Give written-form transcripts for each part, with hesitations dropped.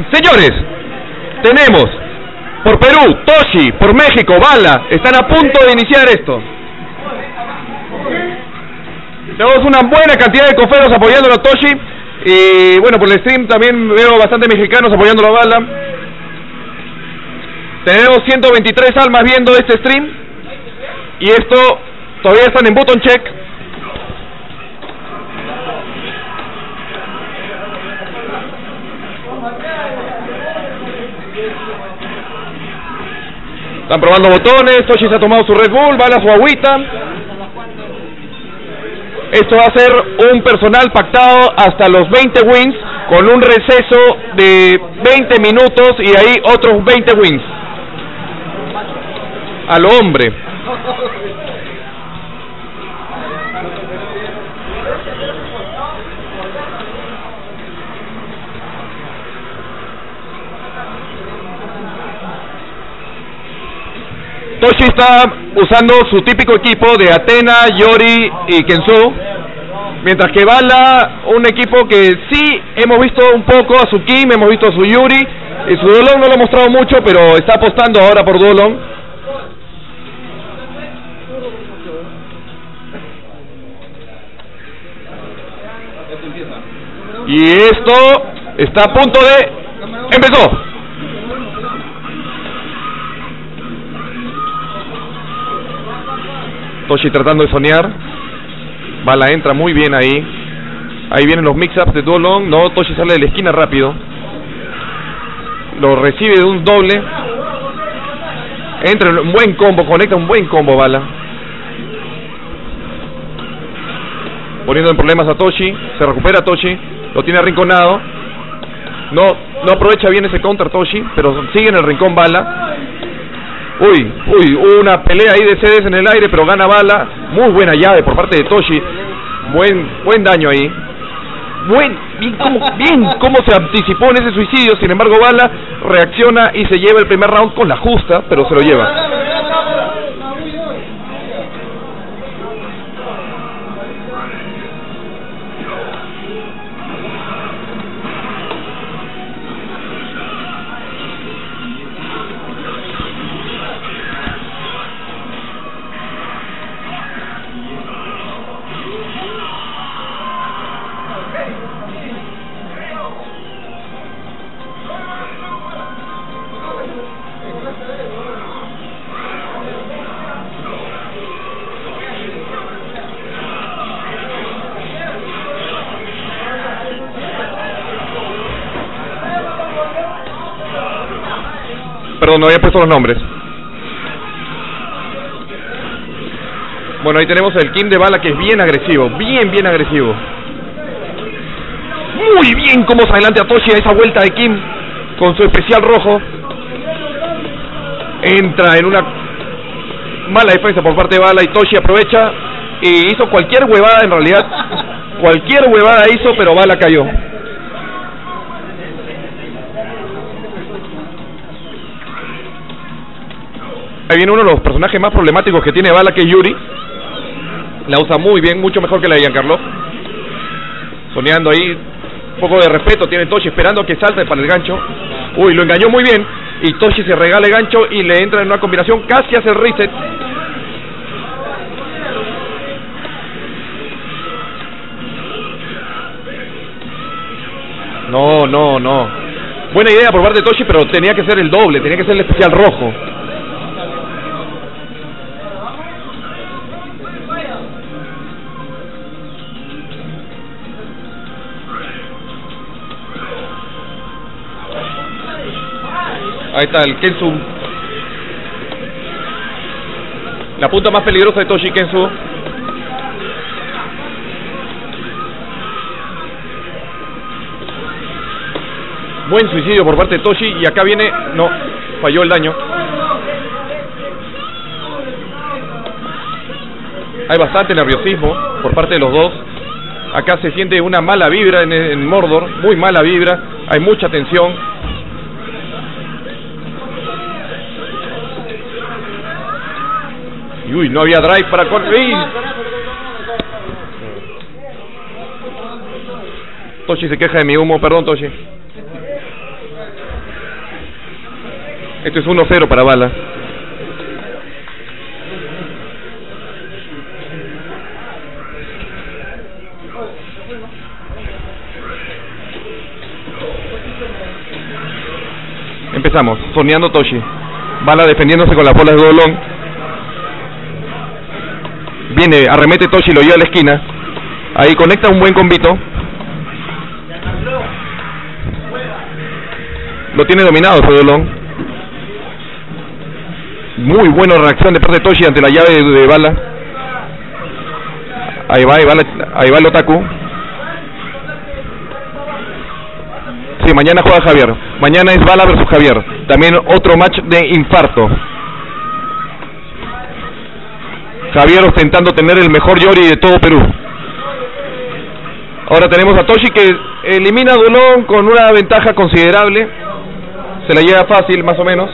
Señores, tenemos por Perú, Toshi, por México, Bala. Están a punto de iniciar esto. Tenemos una buena cantidad de coferos apoyándolo a Toshi. Y bueno, por el stream también veo bastante mexicanos apoyándolo a Bala. Tenemos 123 almas viendo este stream. Y esto todavía están en button check. Están probando botones. Toshi se ha tomado su Red Bull, Bala su agüita. Esto va a ser un personal pactado hasta los 20 wins, con un receso de 20 minutos y ahí otros 20 wins. A lo hombre. Toshi está usando su típico equipo de Athena, Yori y Kenzo, mientras que Bala, un equipo que sí hemos visto un poco a su Kim, hemos visto a su Yuri, y su Dolong no lo ha mostrado mucho, pero está apostando ahora por Dolong. Y esto está a punto de... ¡Empezó! Toshi tratando de soñar. Bala entra muy bien ahí. Ahí vienen los mix-ups de Dolong. No, Toshi sale de la esquina rápido. Lo recibe de un doble. Entra en un buen combo, conecta un buen combo Bala. Poniendo en problemas a Toshi. Se recupera Toshi. Lo tiene arrinconado. No aprovecha bien ese counter Toshi, pero sigue en el rincón Bala. Uy, hubo una pelea ahí de CDs en el aire, pero gana Bala. Muy buena llave por parte de Toshi. Buen daño ahí. Bien cómo se anticipó en ese suicidio. Sin embargo, Bala reacciona y se lleva el primer round con la justa, pero se lo lleva. Perdón, no había puesto los nombres. Bueno, ahí tenemos el Kim de Bala, que es bien agresivo. Bien agresivo. Muy bien cómo se adelante a Toshi a esa vuelta de Kim con su especial rojo. Entra en una mala defensa por parte de Bala y Toshi aprovecha y hizo cualquier huevada en realidad. Cualquier huevada hizo, pero Bala cayó. Ahí viene uno de los personajes más problemáticos que tiene Bala, que es Yuri. La usa muy bien, mucho mejor que la de Giancarlo. Soneando ahí, un poco de respeto tiene Toshi, esperando que salte para el gancho. Uy, lo engañó muy bien. Y Toshi se regala el gancho y le entra en una combinación, casi hace el reset. No. Buena idea por parte de Toshi, pero tenía que ser el doble, tenía que ser el especial rojo. Ahí está el Kenzo. La punta más peligrosa de Toshi, Kenzo. Buen suicidio por parte de Toshi. Y acá viene... No, falló el daño. Hay bastante nerviosismo por parte de los dos. Acá se siente una mala vibra en Mordor. Muy mala vibra. Hay mucha tensión. Y uy, no había drive para... Toshi se queja de mi humo, perdón Toshi. Esto es 1-0 para Bala. Empezamos, soneando Toshi. Bala defendiéndose con las bolas de doblón. Viene, arremete Toshi, lo lleva a la esquina. Ahí conecta un buen combito. Lo tiene dominado ese doblón. Muy buena reacción de parte de Toshi ante la llave de Bala. Ahí va el otaku. Sí, mañana juega Javier. Mañana es Bala versus Javier. También otro match de infarto. Javier ostentando tener el mejor Yori de todo Perú. Ahora tenemos a Toshi que elimina a Dolón con una ventaja considerable. Se la lleva fácil, más o menos.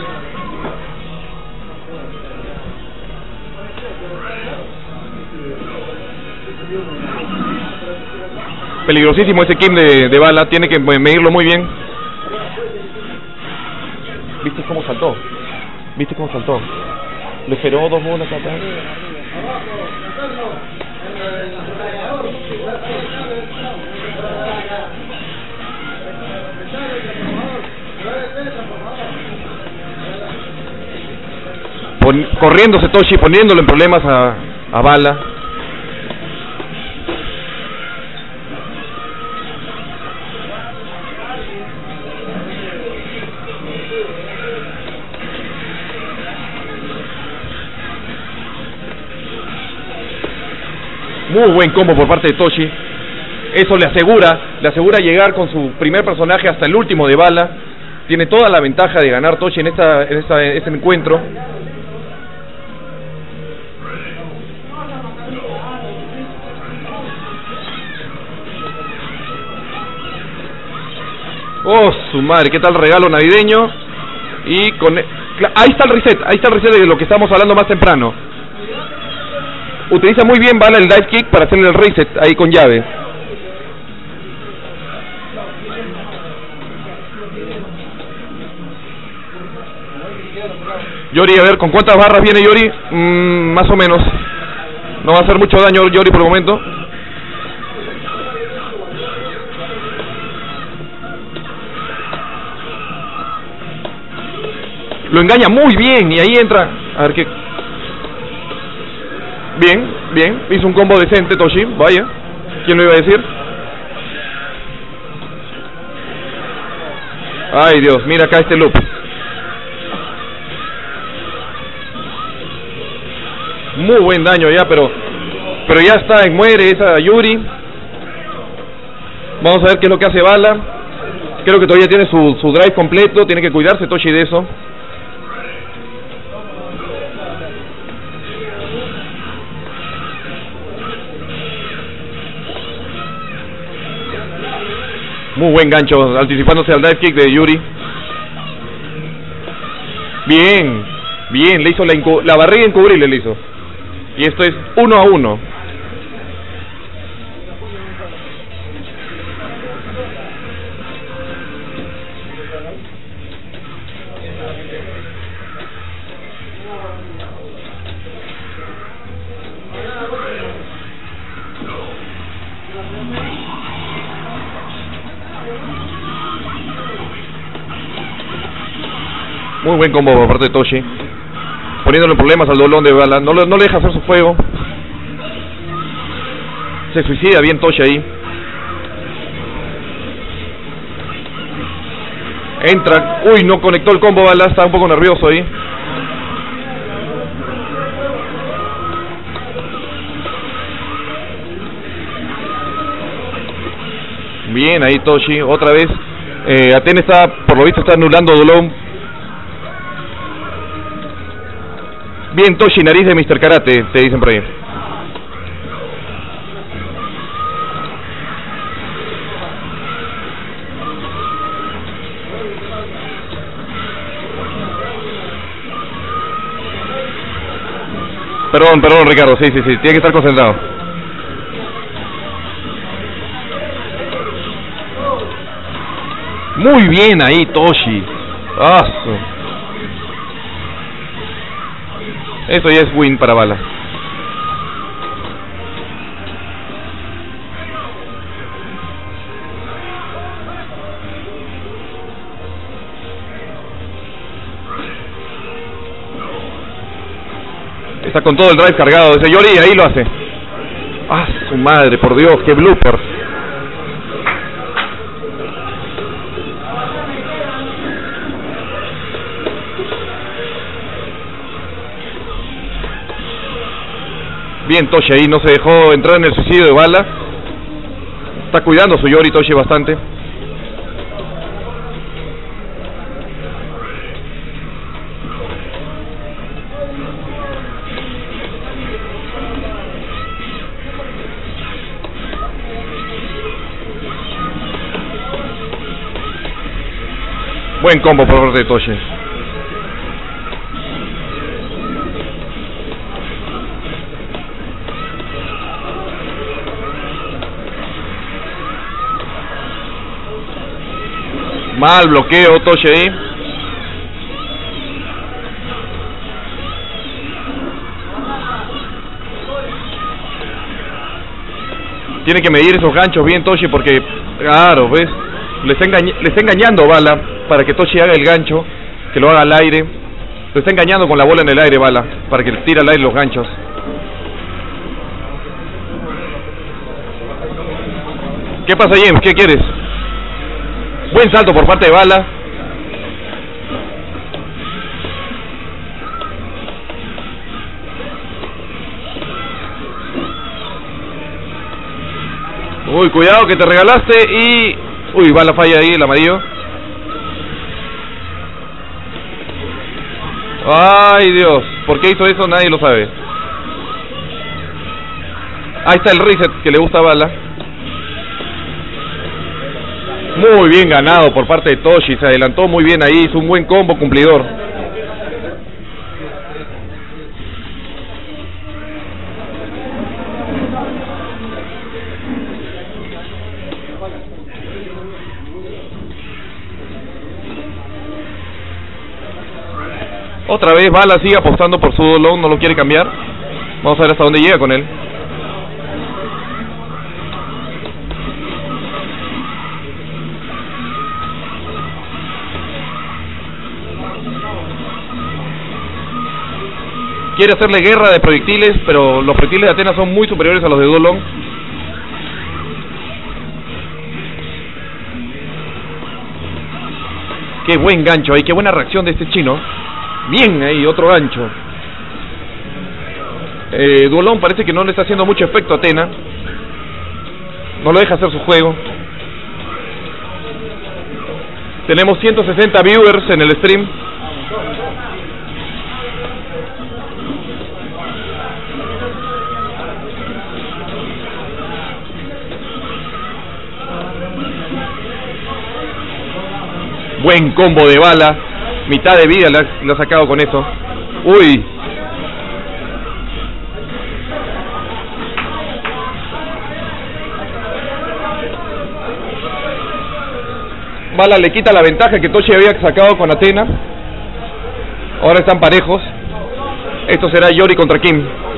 Peligrosísimo ese Kim de Bala. Tiene que medirlo muy bien. ¿Viste cómo saltó? ¿Viste cómo saltó? Le esperó 2 bolas acá. Corriéndose Toshi, poniéndolo en problemas a Bala. Muy buen combo por parte de Toshi. Eso le asegura llegar con su primer personaje hasta el último de Bala. Tiene toda la ventaja de ganar Toshi en este encuentro. Oh, su madre, qué tal regalo navideño. Y con ahí está el reset de lo que estábamos hablando más temprano. Utiliza muy bien Bala el dive kick para hacerle el reset ahí con llave. Yori, a ver, ¿con cuántas barras viene Yori? Más o menos. No va a hacer mucho daño Yori por el momento. Lo engaña muy bien y ahí entra. A ver qué. Bien. Hizo un combo decente Toshi. Vaya. ¿Quién lo iba a decir? Ay Dios, mira acá este loop. Muy buen daño ya, pero ya está, muere esa Yuri. Vamos a ver qué es lo que hace Bala. Creo que todavía tiene su drive completo. Tiene que cuidarse Toshi de eso. Muy buen gancho, anticipándose al dive kick de Yuri. Bien, le hizo la barriga encubrible, le hizo. Y esto es 1-1. Muy buen combo por parte de Toshi, poniéndole en problemas al doblón de Bala. No le deja hacer su fuego. Se suicida bien Toshi ahí. Entra. Uy, no conectó el combo Bala. Está un poco nervioso ahí. Bien ahí Toshi. Otra vez Aten está, por lo visto, está anulando doblón. Bien Toshi, nariz de Mr. Karate, te dicen por ahí. Perdón Ricardo, sí, tiene que estar concentrado. Muy bien ahí Toshi. Esto ya es win para Bala. Está con todo el drive cargado ese Yori y ahí lo hace. ¡Ah, su madre! Por Dios, qué blooper. Bien Toshi ahí, no se dejó entrar en el suicidio de Bala. Está cuidando a su Yori Toshi bastante. Buen combo por parte de Toshi. Mal bloqueo Toshi ahí. Tiene que medir esos ganchos bien Toshi porque, claro, ¿ves? Le está engañando Bala para que Toshi haga el gancho, que lo haga al aire. Lo está engañando con la bola en el aire Bala, para que le tire al aire los ganchos. ¿Qué pasa James? ¿Qué quieres? Buen salto por parte de Bala. Uy, cuidado que te regalaste y... Uy, Bala falla ahí el amarillo. Ay, Dios. ¿Por qué hizo eso? Nadie lo sabe. Ahí está el reset que le gusta a Bala. Muy bien ganado por parte de Toshi. Se adelantó muy bien ahí. Hizo un buen combo cumplidor. Otra vez Bala sigue apostando por su dolón, no lo quiere cambiar. Vamos a ver hasta dónde llega con él. Quiere hacerle guerra de proyectiles, pero los proyectiles de Atenas son muy superiores a los de Dolón. Qué buen gancho ahí, qué buena reacción de este chino. Bien ahí, otro gancho. Dolón parece que no le está haciendo mucho efecto a Atena. No lo deja hacer su juego. Tenemos 160 viewers en el stream. Buen combo de Bala. Mitad de vida le ha sacado con eso. Uy. Bala le quita la ventaja que Toshi había sacado con Atena. Ahora están parejos. Esto será Yori contra Kim.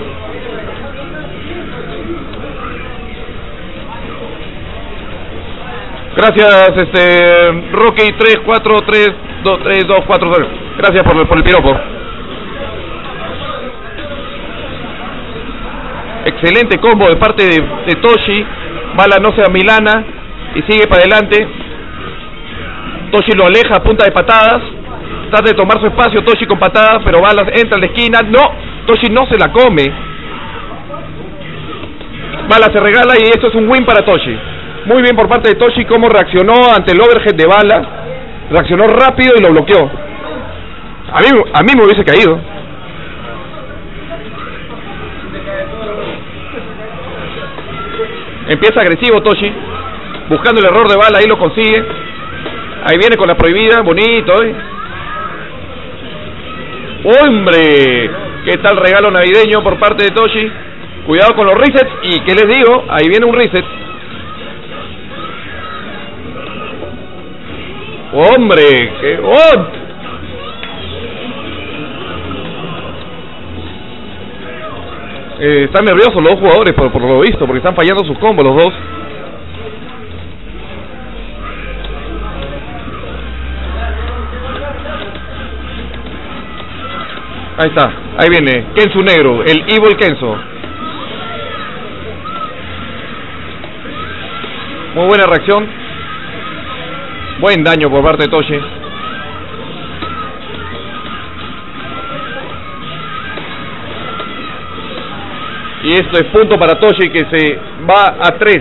Gracias, Rocky 343232240. Gracias por el piropo. Excelente combo de parte de Toshi. Bala no se amilana y sigue para adelante. Toshi lo aleja a punta de patadas. Trata de tomar su espacio Toshi con patadas, pero Bala entra en la esquina. No, Toshi no se la come. Bala se regala y esto es un win para Toshi. Muy bien por parte de Toshi cómo reaccionó ante el overhead de Bala. Reaccionó rápido y lo bloqueó. A mí me hubiese caído. Empieza agresivo Toshi, buscando el error de Bala, ahí lo consigue. Ahí viene con la prohibida, bonito, ¿eh? ¡Hombre! ¿Qué tal regalo navideño por parte de Toshi? Cuidado con los resets, y ¿qué les digo? Ahí viene un reset. ¡Hombre! ¡Qué Están nerviosos los dos jugadores por lo visto, porque están fallando sus combos los dos. Ahí está, ahí viene Kenzo negro, el Evil Kenzo. Muy buena reacción. Buen daño por parte de Toshi. Y esto es punto para Toshi, que se va a 3.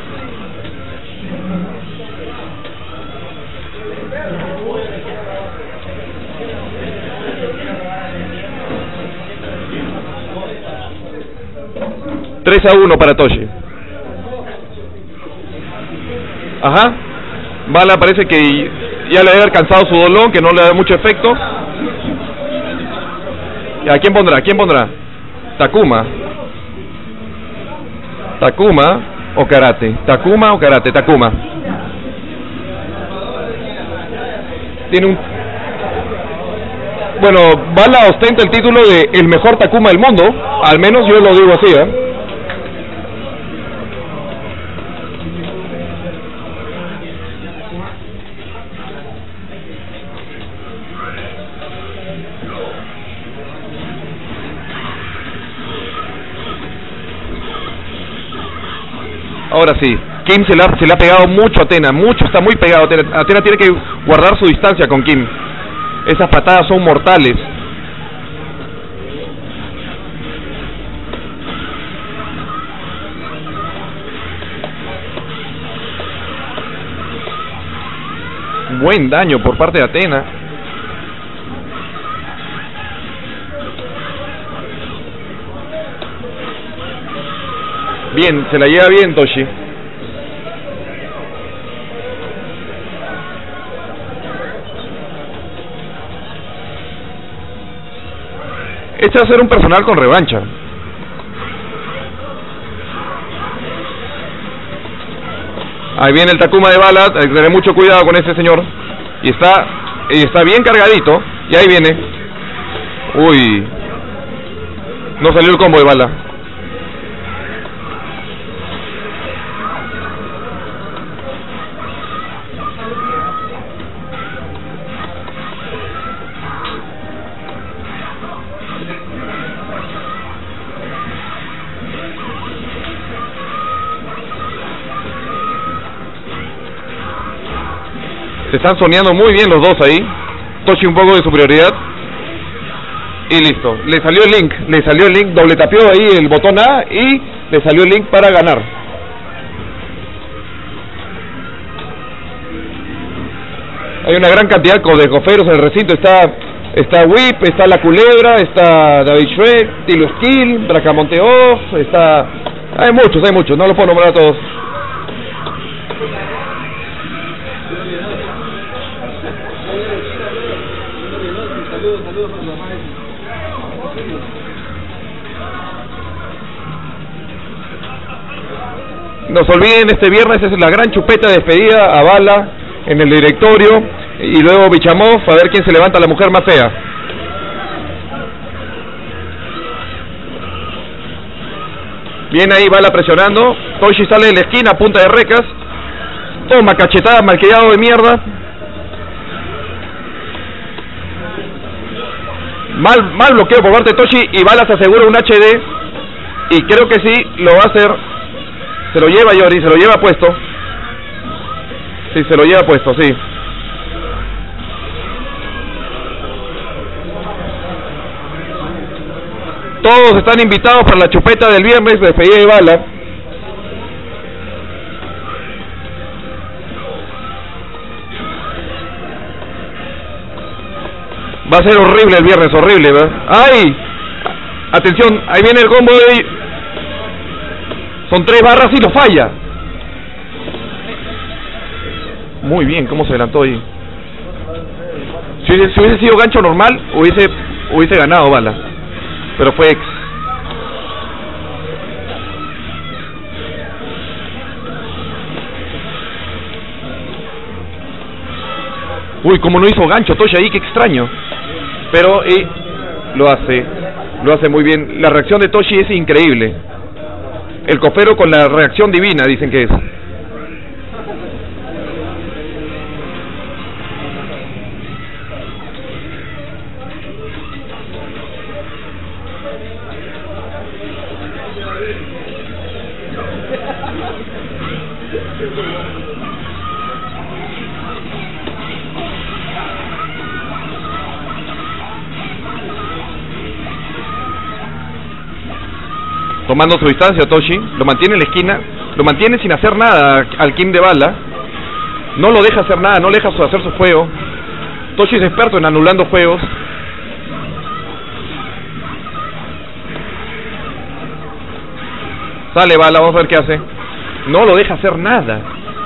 ...3-1 para Toshi. Ajá. Bala parece que ya le debe haber cansado su dolón, que no le da mucho efecto. ¿A quién pondrá? ¿Quién pondrá? Takuma. Takuma o Karate. Takuma o Karate. Takuma. Tiene un... Bueno, Bala ostenta el título de el mejor Takuma del mundo. Al menos yo lo digo así, ¿eh? Ahora sí, Kim se le ha pegado mucho a Atena, está muy pegado a Atena. Atena tiene que guardar su distancia con Kim. Esas patadas son mortales. Buen daño por parte de Atena. Bien, se la lleva bien Toshi. Este va a ser un personal con revancha. Ahí viene el Takuma de Bala. Hay que tener mucho cuidado con ese señor. Y está bien cargadito. Y ahí viene. Uy. No salió el combo de Bala. Se están soñando muy bien los dos ahí. Toshi un poco de superioridad. Y listo. Le salió el link. Doble tapeó ahí el botón A y le salió el link para ganar. Hay una gran cantidad de coferos en el recinto. Está Whip, está La Culebra, está David Shrek, Tilo Skill, Bracamonte Off, está... Hay muchos, no los puedo nombrar a todos. No se olviden, este viernes es la gran chupeta de despedida a Bala en el directorio, y luego Bichamov, a ver quién se levanta la mujer más fea. Viene ahí Bala presionando. Toshi sale de la esquina a punta de recas. Toma cachetada, malcriado de mierda. Mal bloqueo por parte de Toshi, y Bala se asegura un HD. Y creo que sí, lo va a hacer. Se lo lleva Yori, se lo lleva puesto. Sí, se lo lleva puesto, sí. Todos están invitados para la chupeta del viernes de despedida de Bala. Va a ser horrible el viernes, horrible, ¿verdad? ¡Ay! Atención, ahí viene el combo de... Son 3 barras y lo falla. Muy bien, cómo se adelantó ahí. Si hubiese sido gancho normal, hubiese ganado Bala. Pero fue ex. Uy, como no hizo gancho Toshi ahí, qué extraño. Pero lo hace Lo hace muy bien. La reacción de Toshi es increíble. El copero con la reacción divina, dicen que es. Tomando su distancia, Toshi lo mantiene en la esquina, lo mantiene sin hacer nada al King de Bala, no lo deja hacer nada, no le deja hacer su juego. Toshi es experto en anulando juegos. Sale Bala, vamos a ver qué hace. No lo deja hacer nada.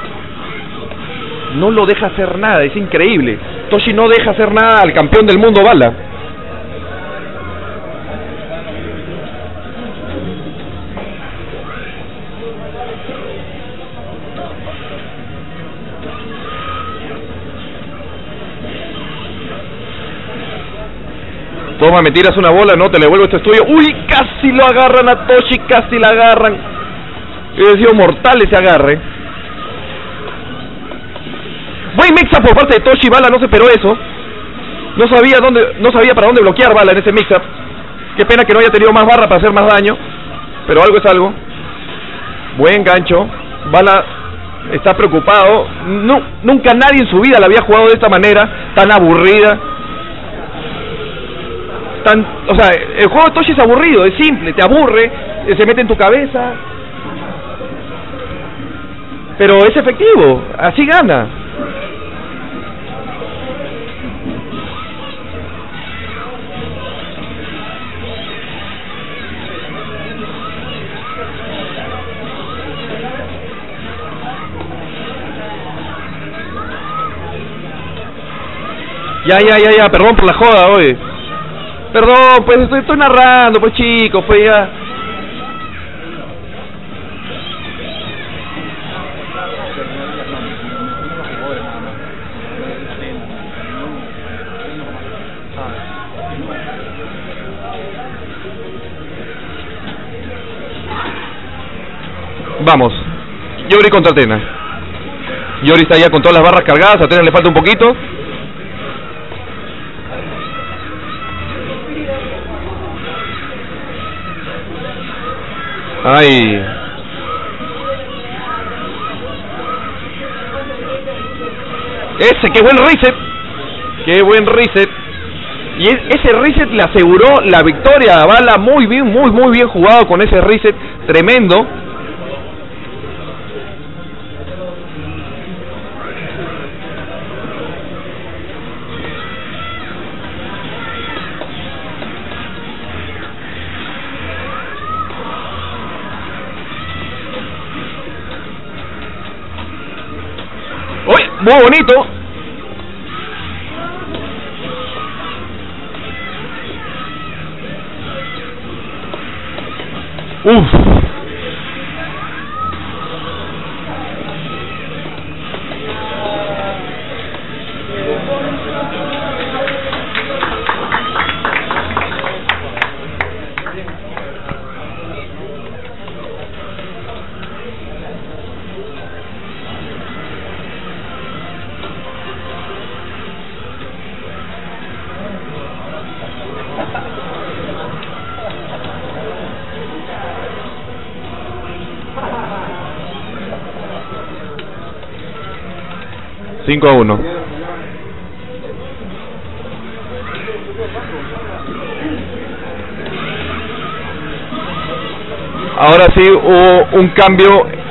No lo deja hacer nada, es increíble. Toshi no deja hacer nada al campeón del mundo Bala. Toma, me tiras una bola, no, te le devuelvo, esto es tuyo. Uy, casi lo agarran a Toshi, casi la agarran. Hubiera sido mortal ese agarre. Buen mix-up por parte de Toshi. Bala no se esperó eso. No sabía para dónde bloquear Bala en ese mix-up. Qué pena que no haya tenido más barra para hacer más daño, pero algo es algo. Buen gancho. Bala está preocupado. No, nunca nadie en su vida la había jugado de esta manera, tan aburrida. O sea, el juego de Toshi es aburrido, es simple, te aburre, se mete en tu cabeza, pero es efectivo, así gana. Ya, perdón por la joda, oye. Perdón, pues estoy narrando, pues chicos, pues ya. Vamos, Yori contra Atena. Yori está ya con todas las barras cargadas, a Atena le falta un poquito. Ay. Qué buen reset. Qué buen reset. Y ese reset le aseguró la victoria a Bala. Muy bien, muy bien jugado con ese reset. Tremendo. Muy bonito. Uf. Cinco a 1. Ahora sí hubo un cambio.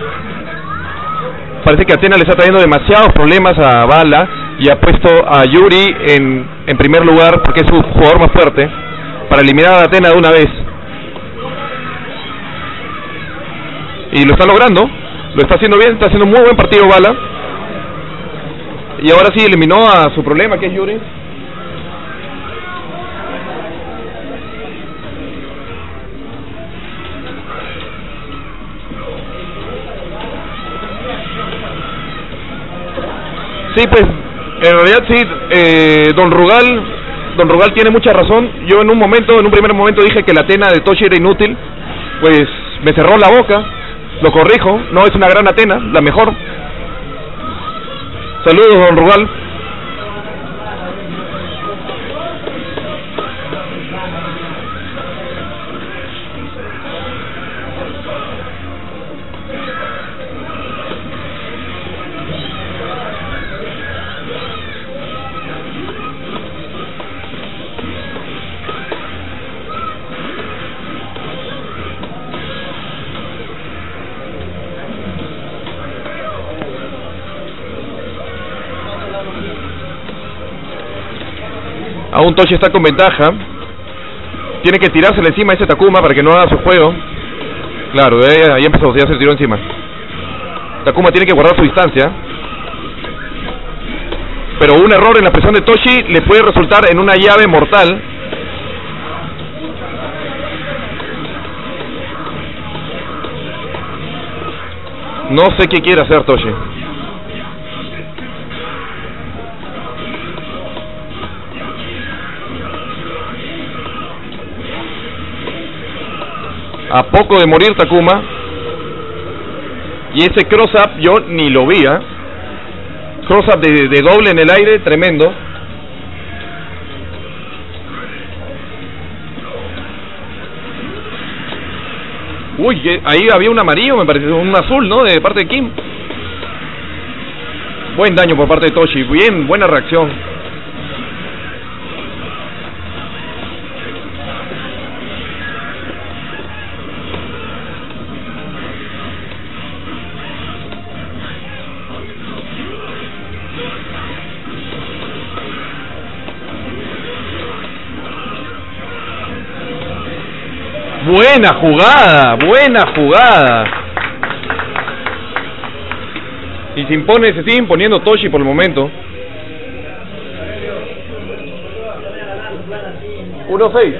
Parece que Atena le está trayendo demasiados problemas a Bala y ha puesto a Yuri en primer lugar porque es su jugador más fuerte para eliminar a Atena de una vez. Y lo está logrando, lo está haciendo bien, está haciendo un muy buen partido Bala. Y ahora sí eliminó a su problema, que es Yuri. Sí, pues, en realidad sí, Don Rugal Don Rugal tiene mucha razón. Yo en un primer momento dije que la Atena de Toshi era inútil. Pues me cerró la boca. Lo corrijo, no es una gran Atena, la mejor. Saludos, Don Rugal. Aún Toshi está con ventaja. Tiene que tirársele encima a ese Takuma para que no haga su juego. Claro, ahí empezó, ya se tiró encima. Takuma tiene que guardar su distancia. Pero un error en la presión de Toshi le puede resultar en una llave mortal. No sé qué quiere hacer Toshi. A poco de morir Takuma. Y ese cross-up yo ni lo vi, ¿eh? Cross-up de doble en el aire, tremendo. Uy, ahí había un amarillo, me parece, un azul, ¿no? De parte de Kim. Buen daño por parte de Toshi, bien, buena reacción. Buena jugada, buena jugada. Y se sigue imponiendo Toshi por el momento. 1-6.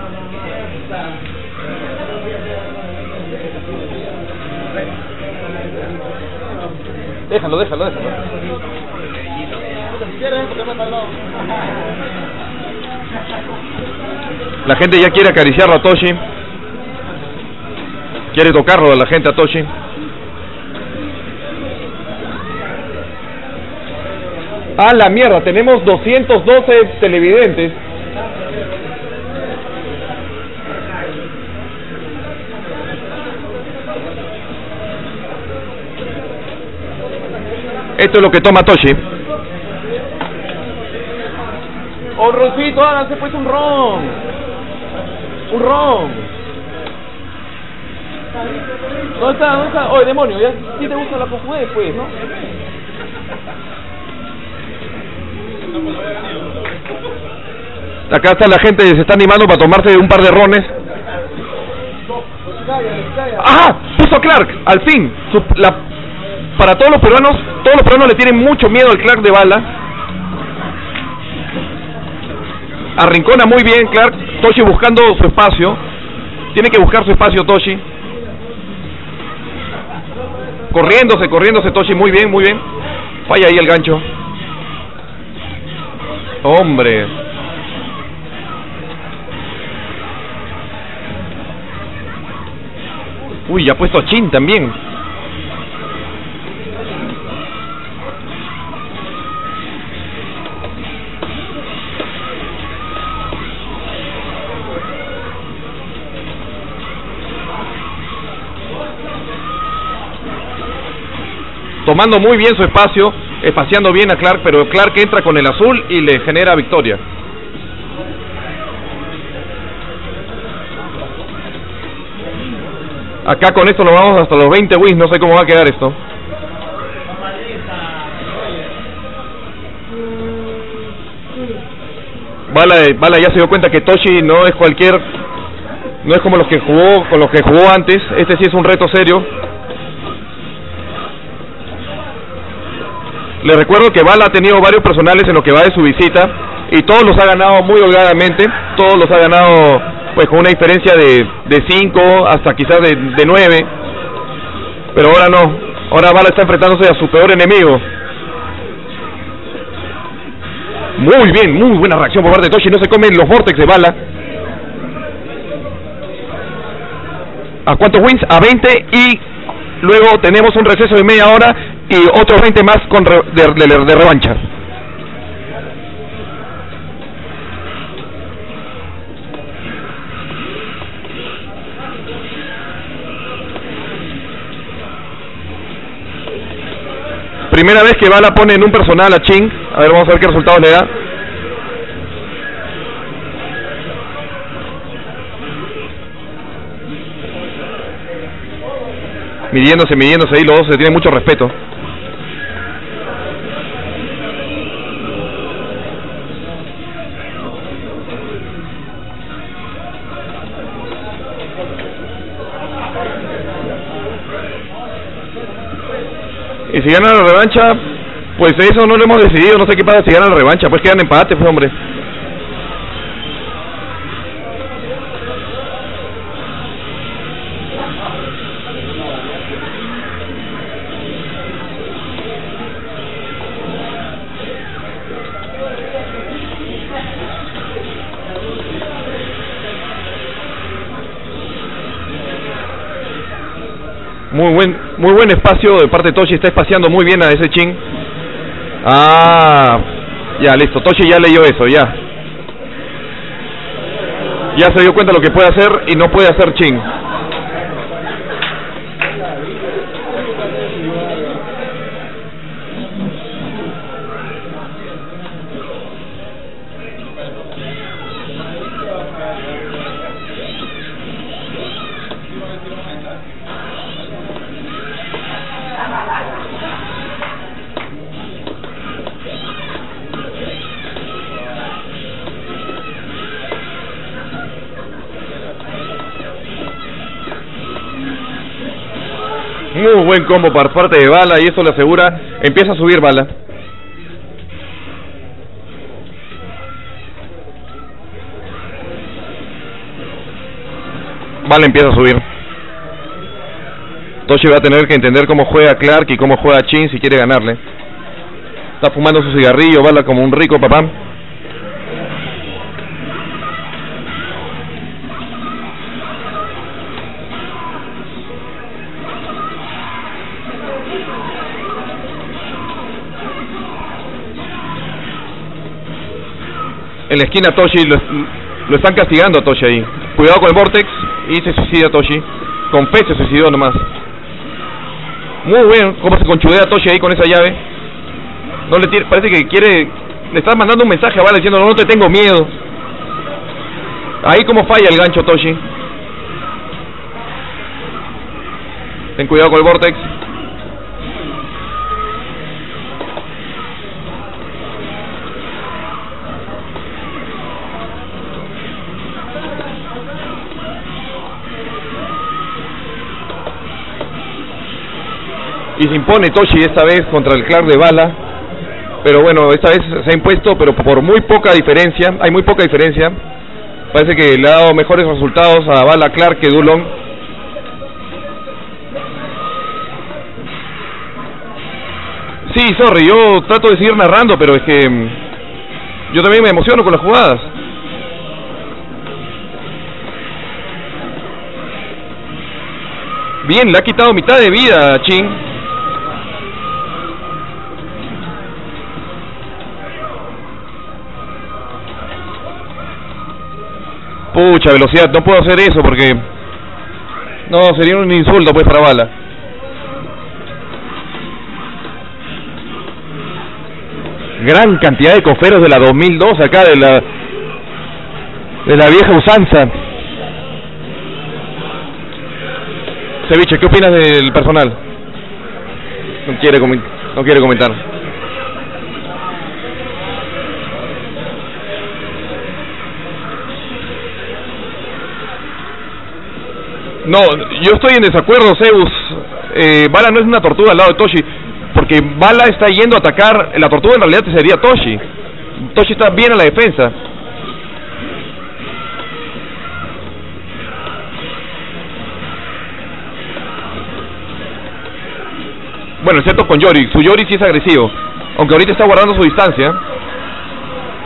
Déjalo. La gente ya quiere acariciarlo a Toshi. Quiere tocarlo a la gente a Toshi. ¡A la mierda! Tenemos 212 televidentes. Esto es lo que toma Toshi. ¡Oh, roncito! ¡Háganse pues un ron! ¡Un ron! ¿Dónde está? Oye, demonio, ya sí te gusta la portugués, pues, ¿no? Acá está la gente, se está animando para tomarse un par de rones. ¡Ajá! Puso a Clark, al fin. Para todos los peruanos le tienen mucho miedo al Clark de Bala. Arrincona muy bien Clark. Toshi buscando su espacio. Tiene que buscar su espacio Toshi. Corriéndose Toshi, muy bien. Falla ahí el gancho. Hombre. Uy, ya ha puesto a Chin también. Tomando muy bien su espacio, espaciando bien a Clark, pero Clark entra con el azul y le genera victoria. Acá con esto nos vamos hasta los 20 wins, no sé cómo va a quedar esto. Bala ya se dio cuenta que Toshi no es como los que jugó antes. Este sí es un reto serio. Les recuerdo que Bala ha tenido varios personales en lo que va de su visita y todos los ha ganado muy holgadamente, todos los ha ganado pues con una diferencia de 5 hasta quizás de 9, pero ahora no, ahora Bala está enfrentándose a su peor enemigo. Muy bien, muy buena reacción por parte de Toshi. No se comen los vortex de bala. ¿A cuántos wins? A 20. Y luego tenemos un receso de media hora y otros 20 más con de revancha. Primera vez que Bala pone en un personal a Ching. A ver, vamos a ver qué resultados le da. Midiéndose ahí, los dos se tienen mucho respeto. Y si ganan la revancha, pues eso no lo hemos decidido, no sé qué pasa si ganan la revancha, pues quedan empates, pues hombre. Muy buen espacio de parte de Toshi, está espaciando muy bien a ese Ching. Ah, ya listo, Toshi ya leyó eso, ya. Ya se dio cuenta de lo que puede hacer y no puede hacer Ching. Muy buen combo por parte de Bala y eso le asegura. Empieza a subir Bala. Bala empieza a subir. Toshi va a tener que entender cómo juega Clark y cómo juega Chin si quiere ganarle. Está fumando su cigarrillo Bala como un rico papá. En la esquina Toshi lo están castigando a Toshi ahí. Cuidado con el Vortex. Y se suicida Toshi. Con fe se suicidó nomás. Muy bien cómo se conchudea Toshi ahí con esa llave. No le parece que quiere. Le está mandando un mensaje a Bala diciendo no te tengo miedo. Ahí como falla el gancho Toshi. Ten cuidado con el Vortex. Y se impone Toshi esta vez contra el Clark de Bala. Pero bueno, esta vez se ha impuesto, pero por muy poca diferencia. Hay muy poca diferencia. Parece que le ha dado mejores resultados a Bala Clark que Dulong. Sí, sorry, yo trato de seguir narrando, pero es que yo también me emociono con las jugadas. Bien, le ha quitado mitad de vida a Chin. Pucha, velocidad, no puedo hacer eso porque... No, sería un insulto pues para Bala. Gran cantidad de coferos de la 2002 acá, de la vieja usanza. Ceviche, ¿qué opinas del personal? No quiere comentar. No, yo estoy en desacuerdo, Zeus. Bala no es una tortuga al lado de Toshi, porque Bala está yendo a atacar. La tortuga en realidad sería Toshi. Toshi está bien a la defensa. Bueno, excepto con Yori. Su Yori sí es agresivo, aunque ahorita está guardando su distancia.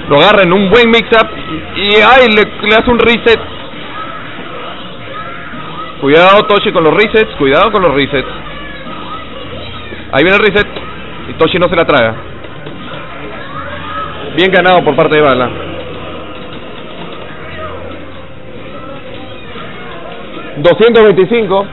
Lo agarra en un buen mix-up y ay, le hace un reset. Cuidado Toshi con los resets, cuidado con los resets. Ahí viene el reset y Toshi no se la traga. Bien ganado por parte de Bala. $225.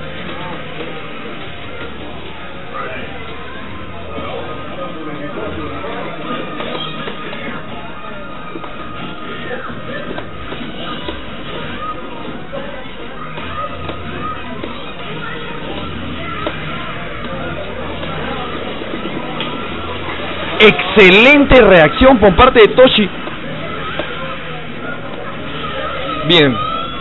Excelente reacción por parte de Toshi. Bien.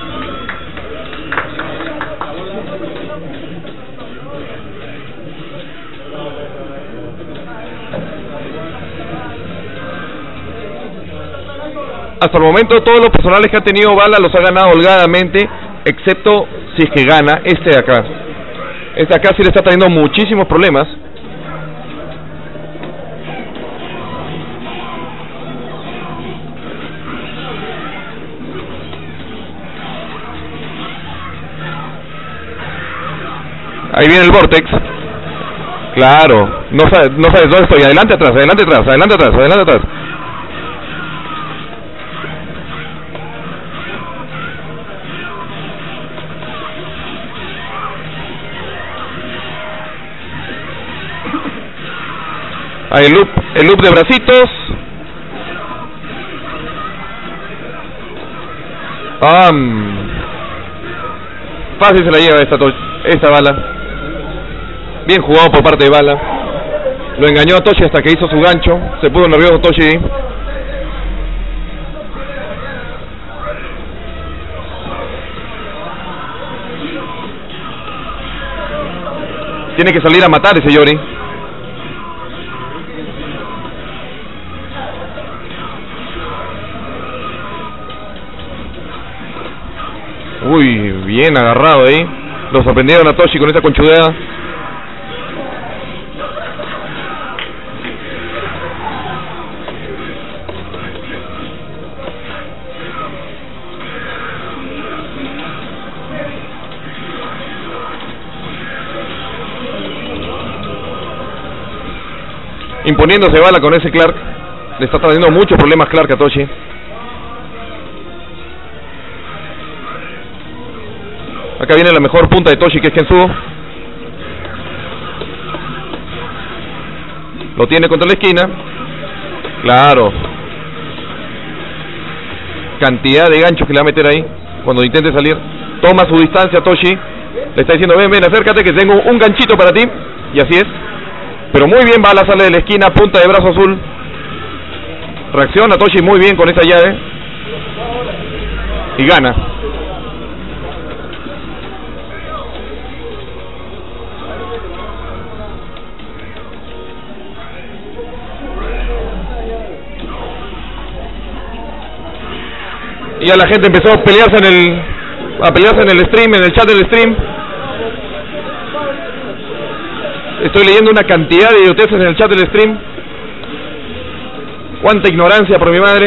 Hasta el momento todos los personales que ha tenido Bala los ha ganado holgadamente, excepto si es que gana este de acá. Este de acá sí le está trayendo muchísimos problemas. Ahí viene el Vortex. Claro, no sabes dónde estoy. Adelante, atrás, adelante, atrás, adelante, atrás, adelante, atrás. Ahí el loop de bracitos. Fácil se la lleva esta Bala. Bien jugado por parte de Bala. Lo engañó a Toshi hasta que hizo su gancho. Se puso nervioso Toshi. Tiene que salir a matar ese Yori. Uy, bien agarrado ahí. Lo sorprendieron a Toshi con esa conchudeada. Imponiéndose Bala con ese Clark. Le está trayendo muchos problemas Clark a Toshi. Acá viene la mejor punta de Toshi, que es Kensuo. Lo tiene contra la esquina. Claro. Cantidad de ganchos que le va a meter ahí cuando intente salir. Toma su distancia Toshi. Le está diciendo, ven, acércate que tengo un ganchito para ti. Y así es. Pero muy bien, Bala sale de la esquina, punta de brazo azul. Reacciona Toshi muy bien con esa llave. Y gana. Y ya la gente empezó a pelearse en el stream, en el chat del stream. Estoy leyendo una cantidad de idioteces en el chat del stream. Cuánta ignorancia por mi madre.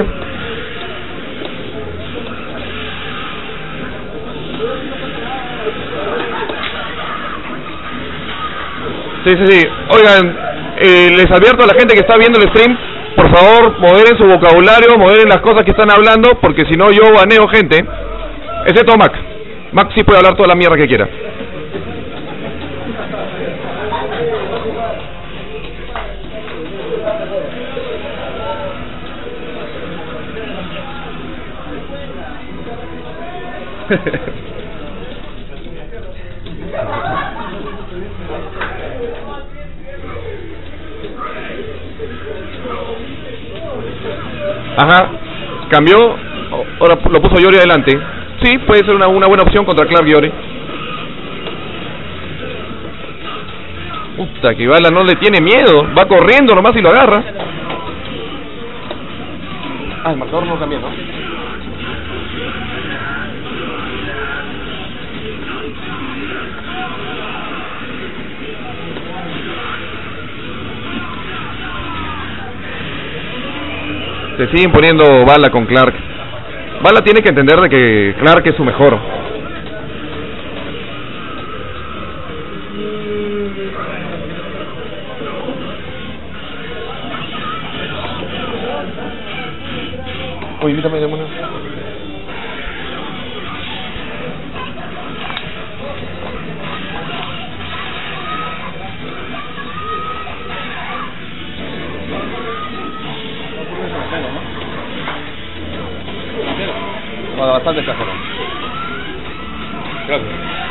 Sí. Oigan, les advierto a la gente que está viendo el stream, por favor, moderen su vocabulario, moderen las cosas que están hablando, porque si no yo baneo gente. Excepto Mac. Mac sí puede hablar toda la mierda que quiera. Ajá, cambió, ahora lo puso Yori adelante. Sí, puede ser una buena opción contra Clark Yori. Puta, que Bala no le tiene miedo, va corriendo nomás y lo agarra. Ah, el marcador no lo cambió, ¿no? Se sigue imponiendo Bala con Clark. Bala tiene que entender de que Clark es su mejor. Oye, invítame, demonio. Bueno, bastante casero. Gracias.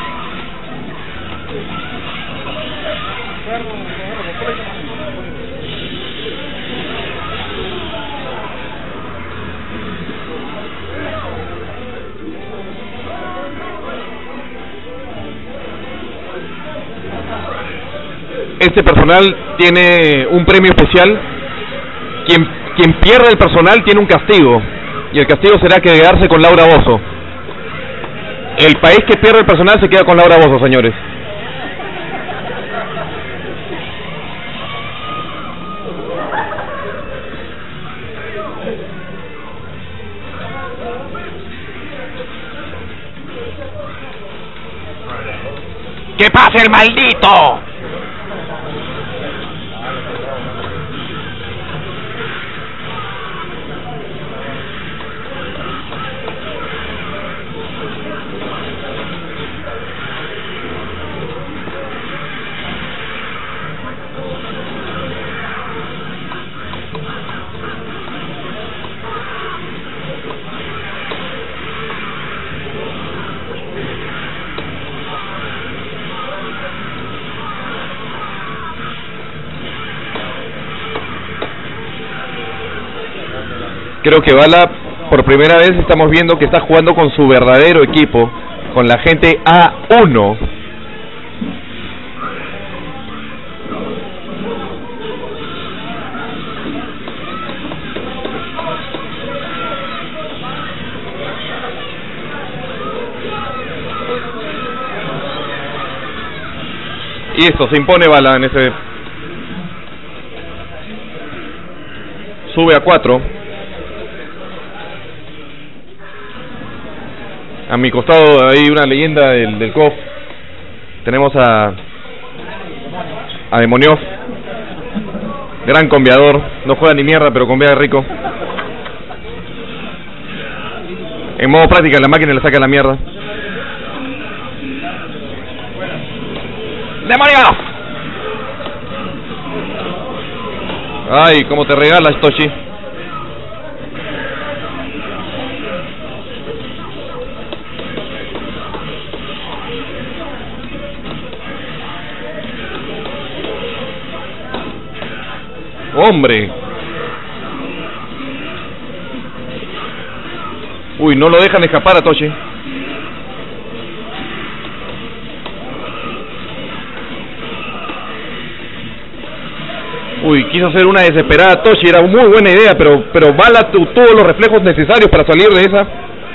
Este personal tiene un premio especial. Quien pierde el personal tiene un castigo. Y el castigo será quedarse con Laura Bozzo. El país que pierde el personal se queda con Laura Bozzo, señores. ¡Que pase el maldito! Creo que Bala, por primera vez estamos viendo que está jugando con su verdadero equipo, con la gente A1. Y esto, se impone Bala en ese... Sube a 4. A mi costado hay una leyenda del KOF. Tenemos a Demoniov, gran conviador. No juega ni mierda, pero convia rico. En modo práctica la máquina le saca la mierda. ¡Demoniov! Ay, cómo te regalas, Toshi. Hombre. Uy, no lo dejan escapar a Toshi. Uy, quiso hacer una desesperada Toshi, era muy buena idea, pero Bala tuvo los reflejos necesarios para salir de esa.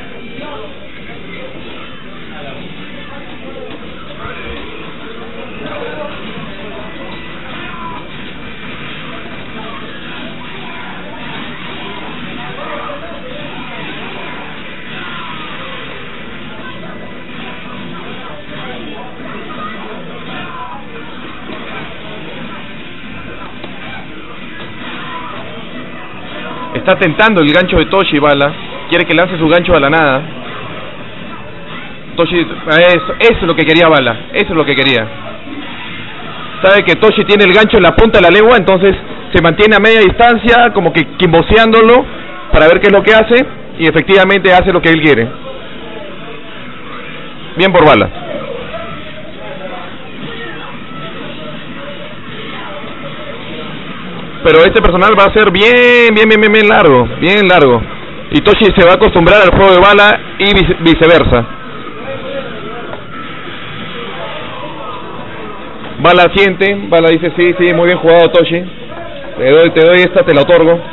Está tentando el gancho de Toshi, Bala. Quiere que lance su gancho a la nada. Toshi, eso es lo que quería Bala. Eso es lo que quería. Sabe que Toshi tiene el gancho en la punta de la lengua, entonces se mantiene a media distancia, como que quimboseándolo para ver qué es lo que hace, y efectivamente hace lo que él quiere. Bien por Bala. Pero este personal va a ser bien largo, bien largo. Y Toshi se va a acostumbrar al juego de Bala y viceversa. Bala siente, Bala dice sí, muy bien jugado Toshi. Te doy esta, te la otorgo.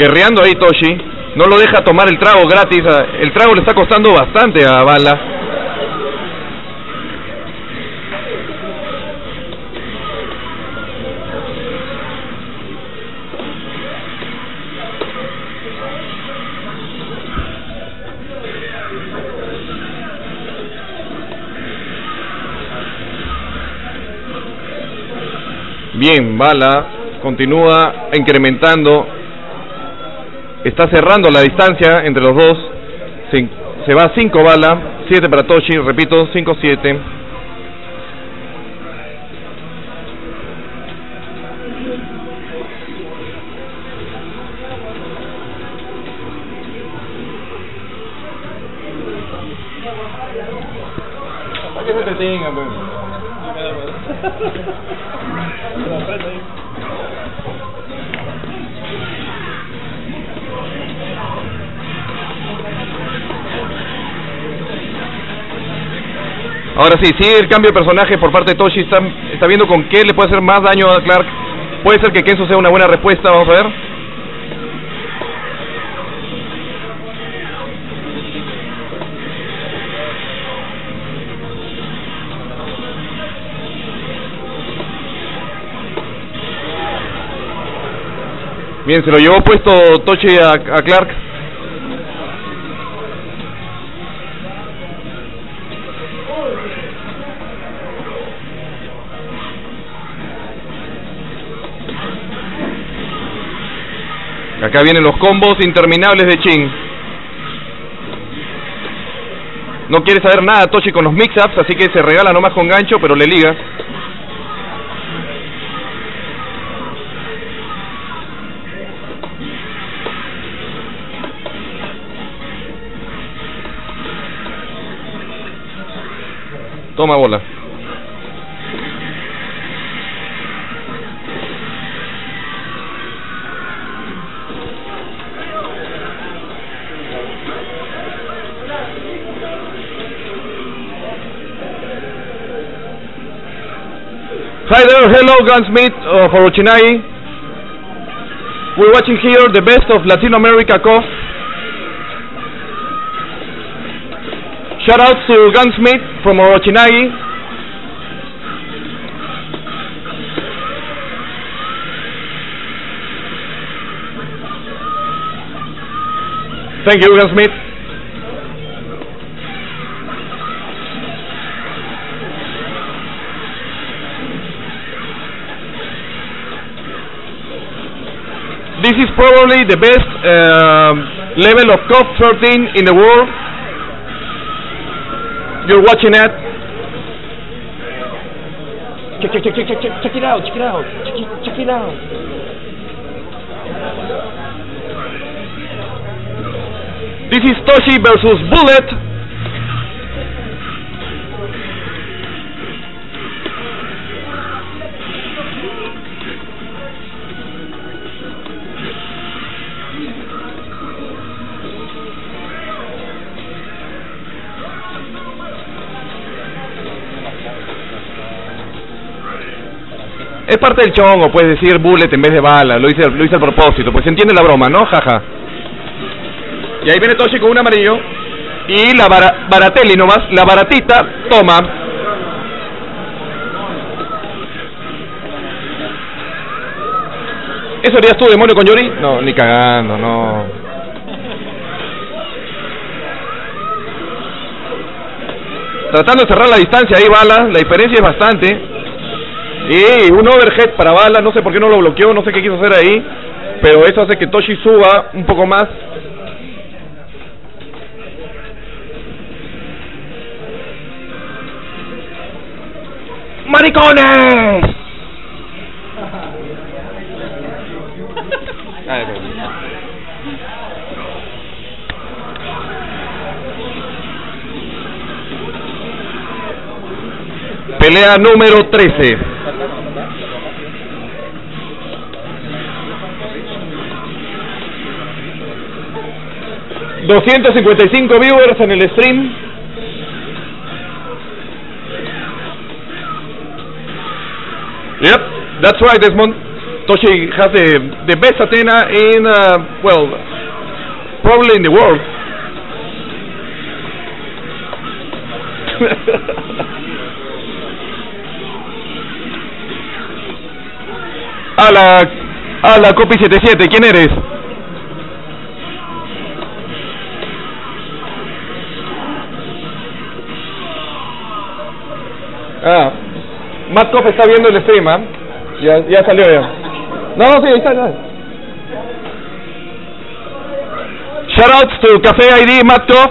Guerreando ahí Toshi. No lo deja tomar el trago gratis. El trago le está costando bastante a Bala. Bien, Bala continúa incrementando. Está cerrando la distancia entre los dos. Se va 5 Bala, 7 para Toshi, repito, 5-7. ¿Para qué se te tenga, pues? Ahora sí, sigue el cambio de personaje por parte de Toshi. Está viendo con qué le puede hacer más daño a Clark. Puede ser que Kenzo sea una buena respuesta, vamos a ver. Bien, se lo llevó puesto Toshi a Clark. Acá vienen los combos interminables de Chin. No quiere saber nada Toshi con los mix-ups, así que se regala nomás con gancho, pero le liga. Toma bola. Hi there, hello Gunsmith of Orochinagi. We're watching here the best of Latin America KOF. Shout out to Gunsmith from Orochinagi. Thank you, Gunsmith. This is probably the best level of KOF 13 in the world. You're watching it. Check it out, check it out, check it out. This is Toshi versus Bullet. Es parte del chongo, puedes decir bullet en vez de bala, lo hice a propósito, pues se entiende la broma, ¿no? Jaja. Y ahí viene Toshi con un amarillo. Y la Baratelli nomás, la baratita, toma. ¿Eso harías tú, demonio, con Yori? No, ni cagando, no. Tratando de cerrar la distancia ahí, Bala, la diferencia es bastante. Y un overhead para Bala, no sé por qué no lo bloqueó, no sé qué quiso hacer ahí, pero eso hace que Toshi suba un poco más. ¡Maricones! Pelea número 13. $255 viewers en el stream. Yep, that's right, Desmond. Toshi has the best Athena in, well, probably in the world. A la Copi 77, ¿quién eres? Matt Koff está viendo el stream, ¿eh? Ya salió ya. No, sí, ahí está. Shoutouts to Café ID, Matt Koff.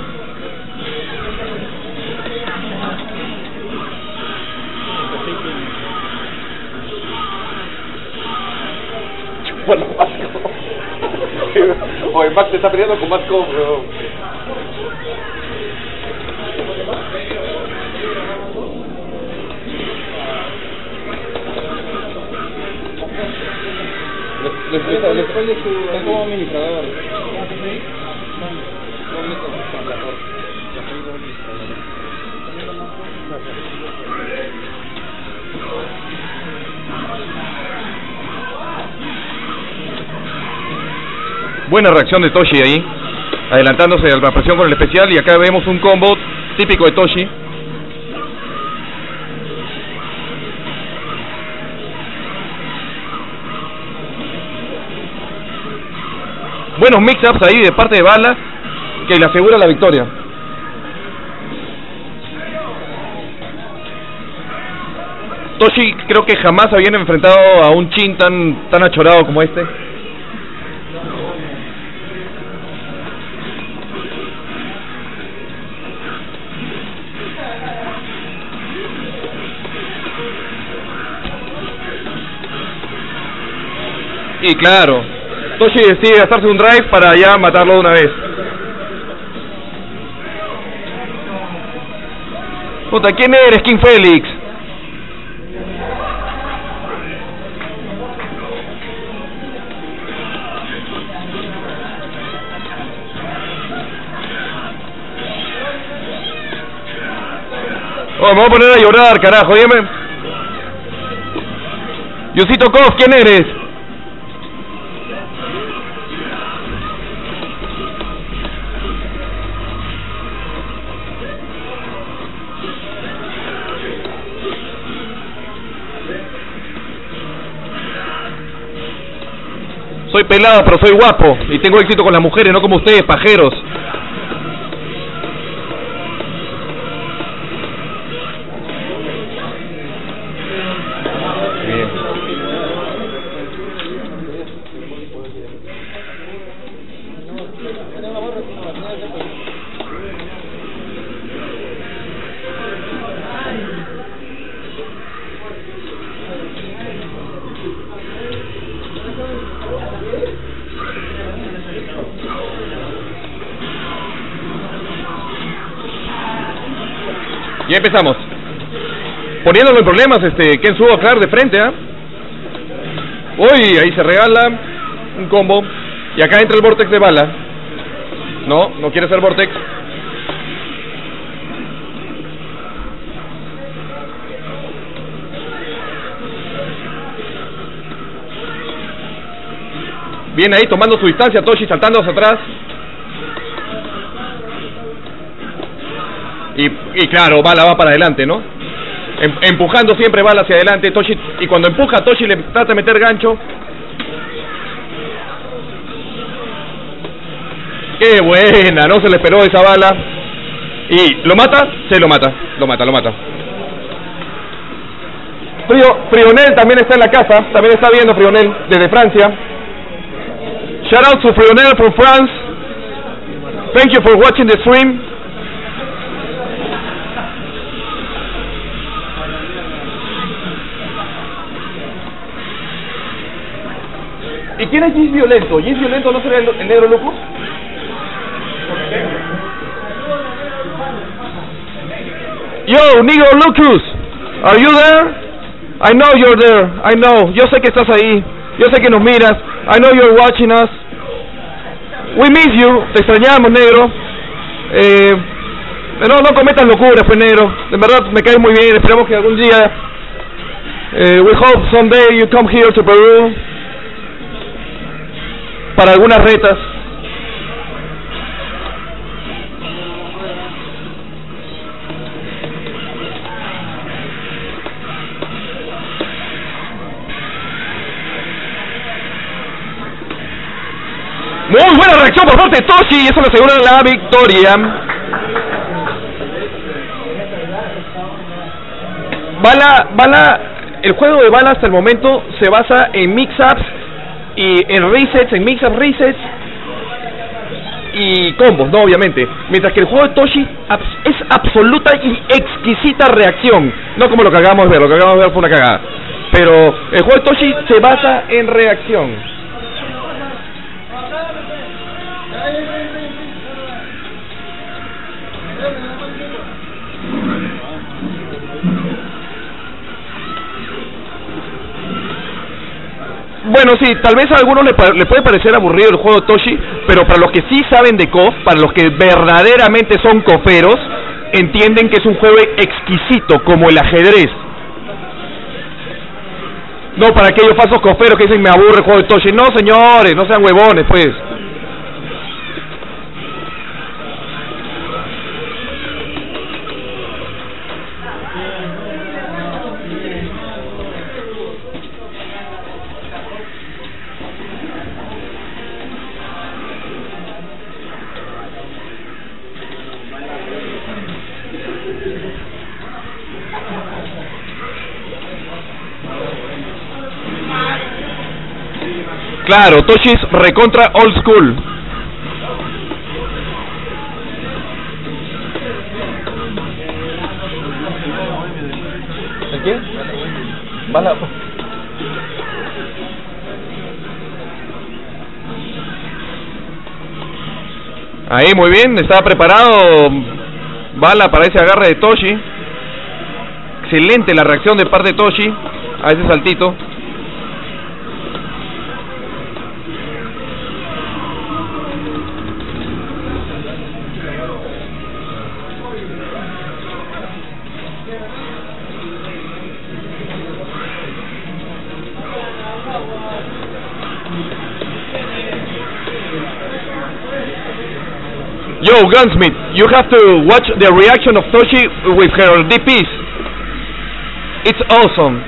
Oye, Max se está peleando con Matt Koff, bro. Están como administrador. Buena reacción de Toshi ahí, adelantándose a la presión con el especial, y acá vemos un combo típico de Toshi. Buenos mix-ups ahí de parte de Bala, que le asegura la victoria. Toshi creo que jamás habían enfrentado a un Chin tan achorado como este. Y claro, Toshi decide gastarse un drive para ya matarlo de una vez. Puta, ¿quién eres, King Félix? Oh, me voy a poner a llorar, carajo, dígame. Yosito Koff, ¿quién eres? Soy pelado, pero soy guapo y tengo éxito con las mujeres, no como ustedes, pajeros. Bien. Ya empezamos. Poniéndolo en problemas, Kensuo Clark de frente, Uy, ahí se regala un combo. Y acá entra el Vortex de Bala. No quiere ser Vortex. Viene ahí tomando su distancia, Toshi saltando hacia atrás. Y claro, Bala va para adelante, ¿no? Empujando siempre Bala hacia adelante, Toshi, y cuando empuja a Toshi le trata de meter gancho. ¡Qué buena! No se le esperó esa Bala. Y ¿lo mata? Se lo mata. Lo mata. Frionel también está en la casa. También está viendo Frionel desde Francia. Shout out to Frionel from France. Thank you for watching the stream. ¿Y quién es Gis Violento? ¿Gis Violento no será el negro loco? Yo, Negro Lucas, are you there? I know you're there, I know. Yo sé que estás ahí, yo sé que nos miras. I know you're watching us. We miss you, te extrañamos, negro. No cometas locuras, pues, negro. De verdad me caes muy bien, esperamos que algún día We hope someday you come here to Peru para algunas retas. Muy buena reacción por parte de Toshi y eso le asegura la victoria. Bala, el juego de Bala hasta el momento se basa en mix-ups y en resets, en mix-up resets y combos, ¿no? Obviamente. Mientras que el juego de Toshi es absoluta y exquisita reacción. No como lo que acabamos de ver, lo que acabamos de ver fue una cagada. Pero el juego de Toshi se basa en reacción. Bueno, sí, tal vez a algunos le puede parecer aburrido el juego de Toshi, pero para los que sí saben de KOF, para los que verdaderamente son coferos, entienden que es un juego exquisito, como el ajedrez. No para aquellos falsos coferos que dicen me aburre el juego de Toshi. No, señores, no sean huevones, pues. Claro, Toshi es recontra old school. ¿El qué? Bala. Ahí, muy bien, estaba preparado Bala para ese agarre de Toshi. Excelente la reacción de parte de Toshi a ese saltito. Yo, Gunsmith, you have to watch the reaction of Toshi with her DPs. It's awesome.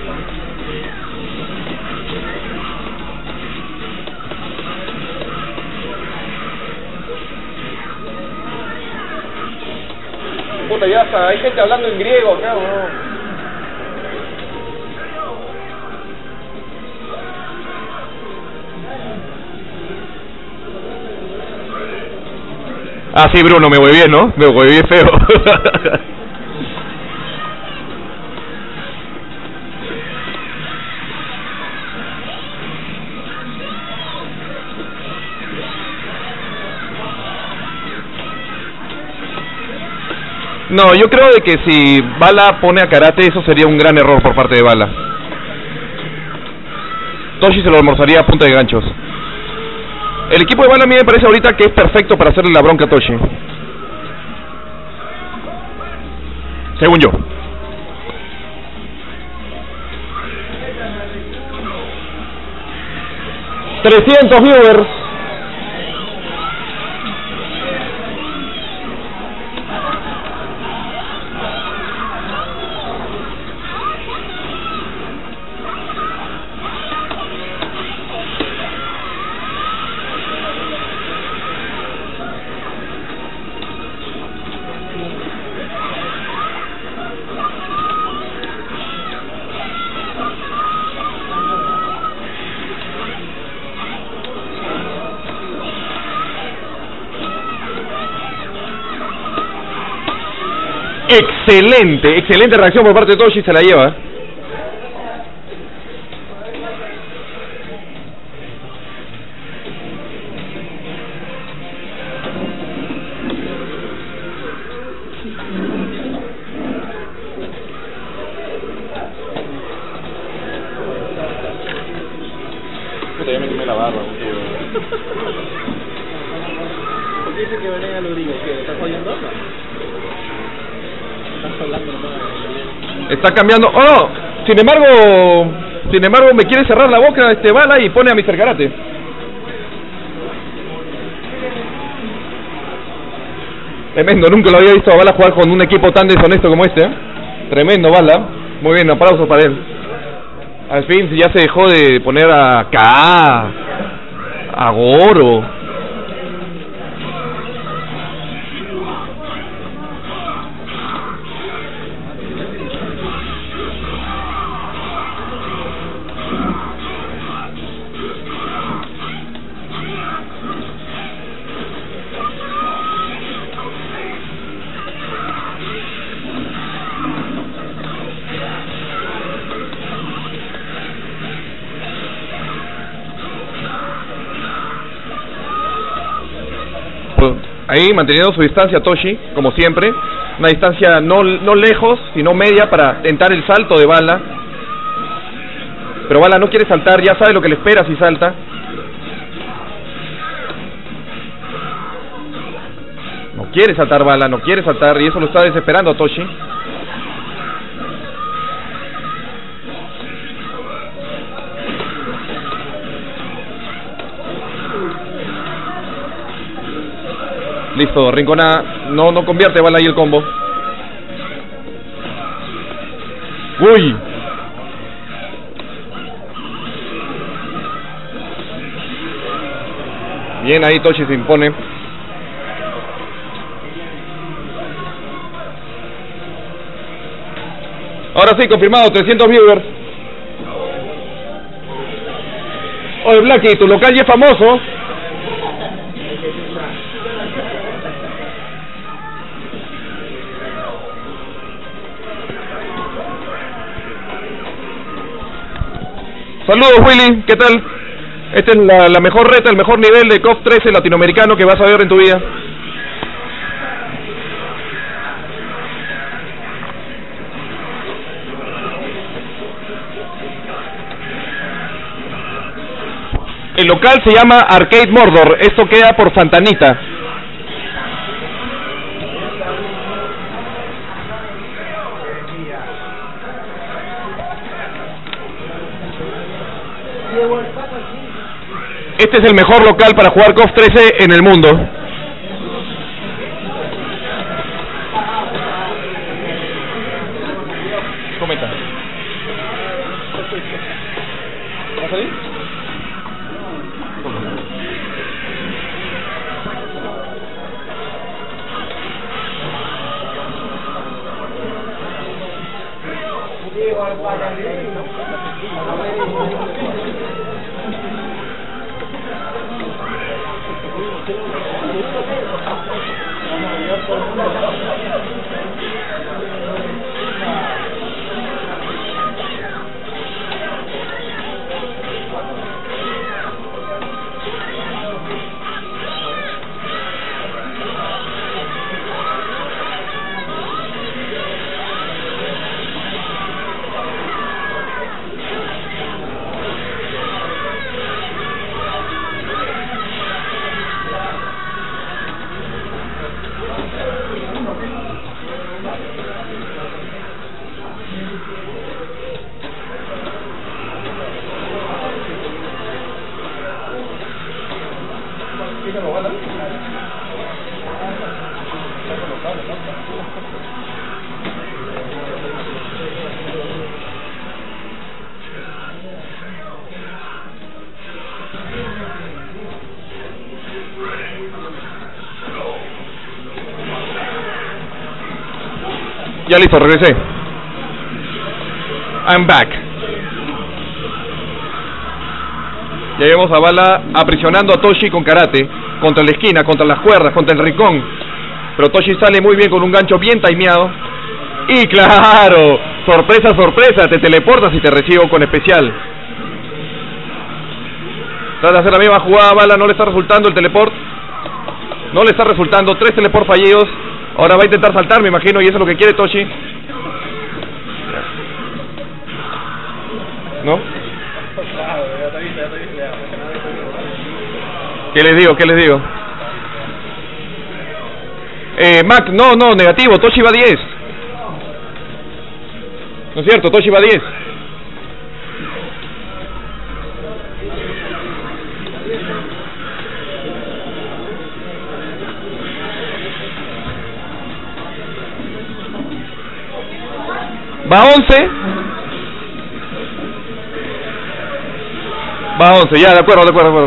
Puta, ya está, hay gente hablando en griego acá, ¿no? Ah, sí, Bruno, me voy bien, ¿no? Me voy bien feo. No, yo creo de que si Bala pone a Karate, eso sería un gran error por parte de Bala. Toshi se lo almorzaría a punta de ganchos. El equipo de Bala a mí me parece ahorita que es perfecto para hacerle la bronca a Toshi. Según yo. ¡300 viewers! Excelente, excelente reacción por parte de Toshi, se la lleva. Puta, ya me quemé la barba, tío. ¿Por qué dice que venía lo digo? ¿Que estás jodiendo? Está cambiando. ¡Oh! Sin embargo, me quiere cerrar la boca Bala y pone a Mr. Karate. Tremendo, nunca lo había visto a Bala jugar con un equipo tan deshonesto como este. Tremendo Bala. Muy bien, aplausos para él. Al fin ya se dejó de poner a K, a Goro. Ahí manteniendo su distancia Toshi, como siempre, una distancia no lejos, sino media para tentar el salto de Bala. Pero Bala no quiere saltar, ya sabe lo que le espera si salta. No quiere saltar Bala, no quiere saltar, y eso lo está desesperando a Toshi. Listo, Rincona no convierte Bala ahí el combo. Uy. Bien, ahí Toshi se impone. Ahora sí, confirmado, 300 viewers. Oye, Blacky, tu local ya es famoso. Saludos Willy, ¿qué tal? Esta es la mejor reta, el mejor nivel de KOF 13 latinoamericano que vas a ver en tu vida. El local se llama Arcade Mordor, esto queda por Santanita. Este es el mejor local para jugar KOF 13 en el mundo. Comenta. ¿Vas a ir? Ya listo, regresé. I'm back. Ya vemos a Bala aprisionando a Toshi con karate, contra la esquina, contra las cuerdas, contra el rincón. Pero Toshi sale muy bien con un gancho bien timeado. Y claro, sorpresa, sorpresa, te teleportas y te recibo con especial. Trata de hacer la misma jugada, Bala, no le está resultando el teleport. No le está resultando, 3 teleport fallidos. Ahora va a intentar saltar, me imagino, y eso es lo que quiere Toshi. ¿No? ¿Qué les digo? ¿Qué les digo? Mac, no, negativo, Toshi va 10. ¿No es cierto? Toshi va 10. Va a 11. Va a 11, ya, de acuerdo.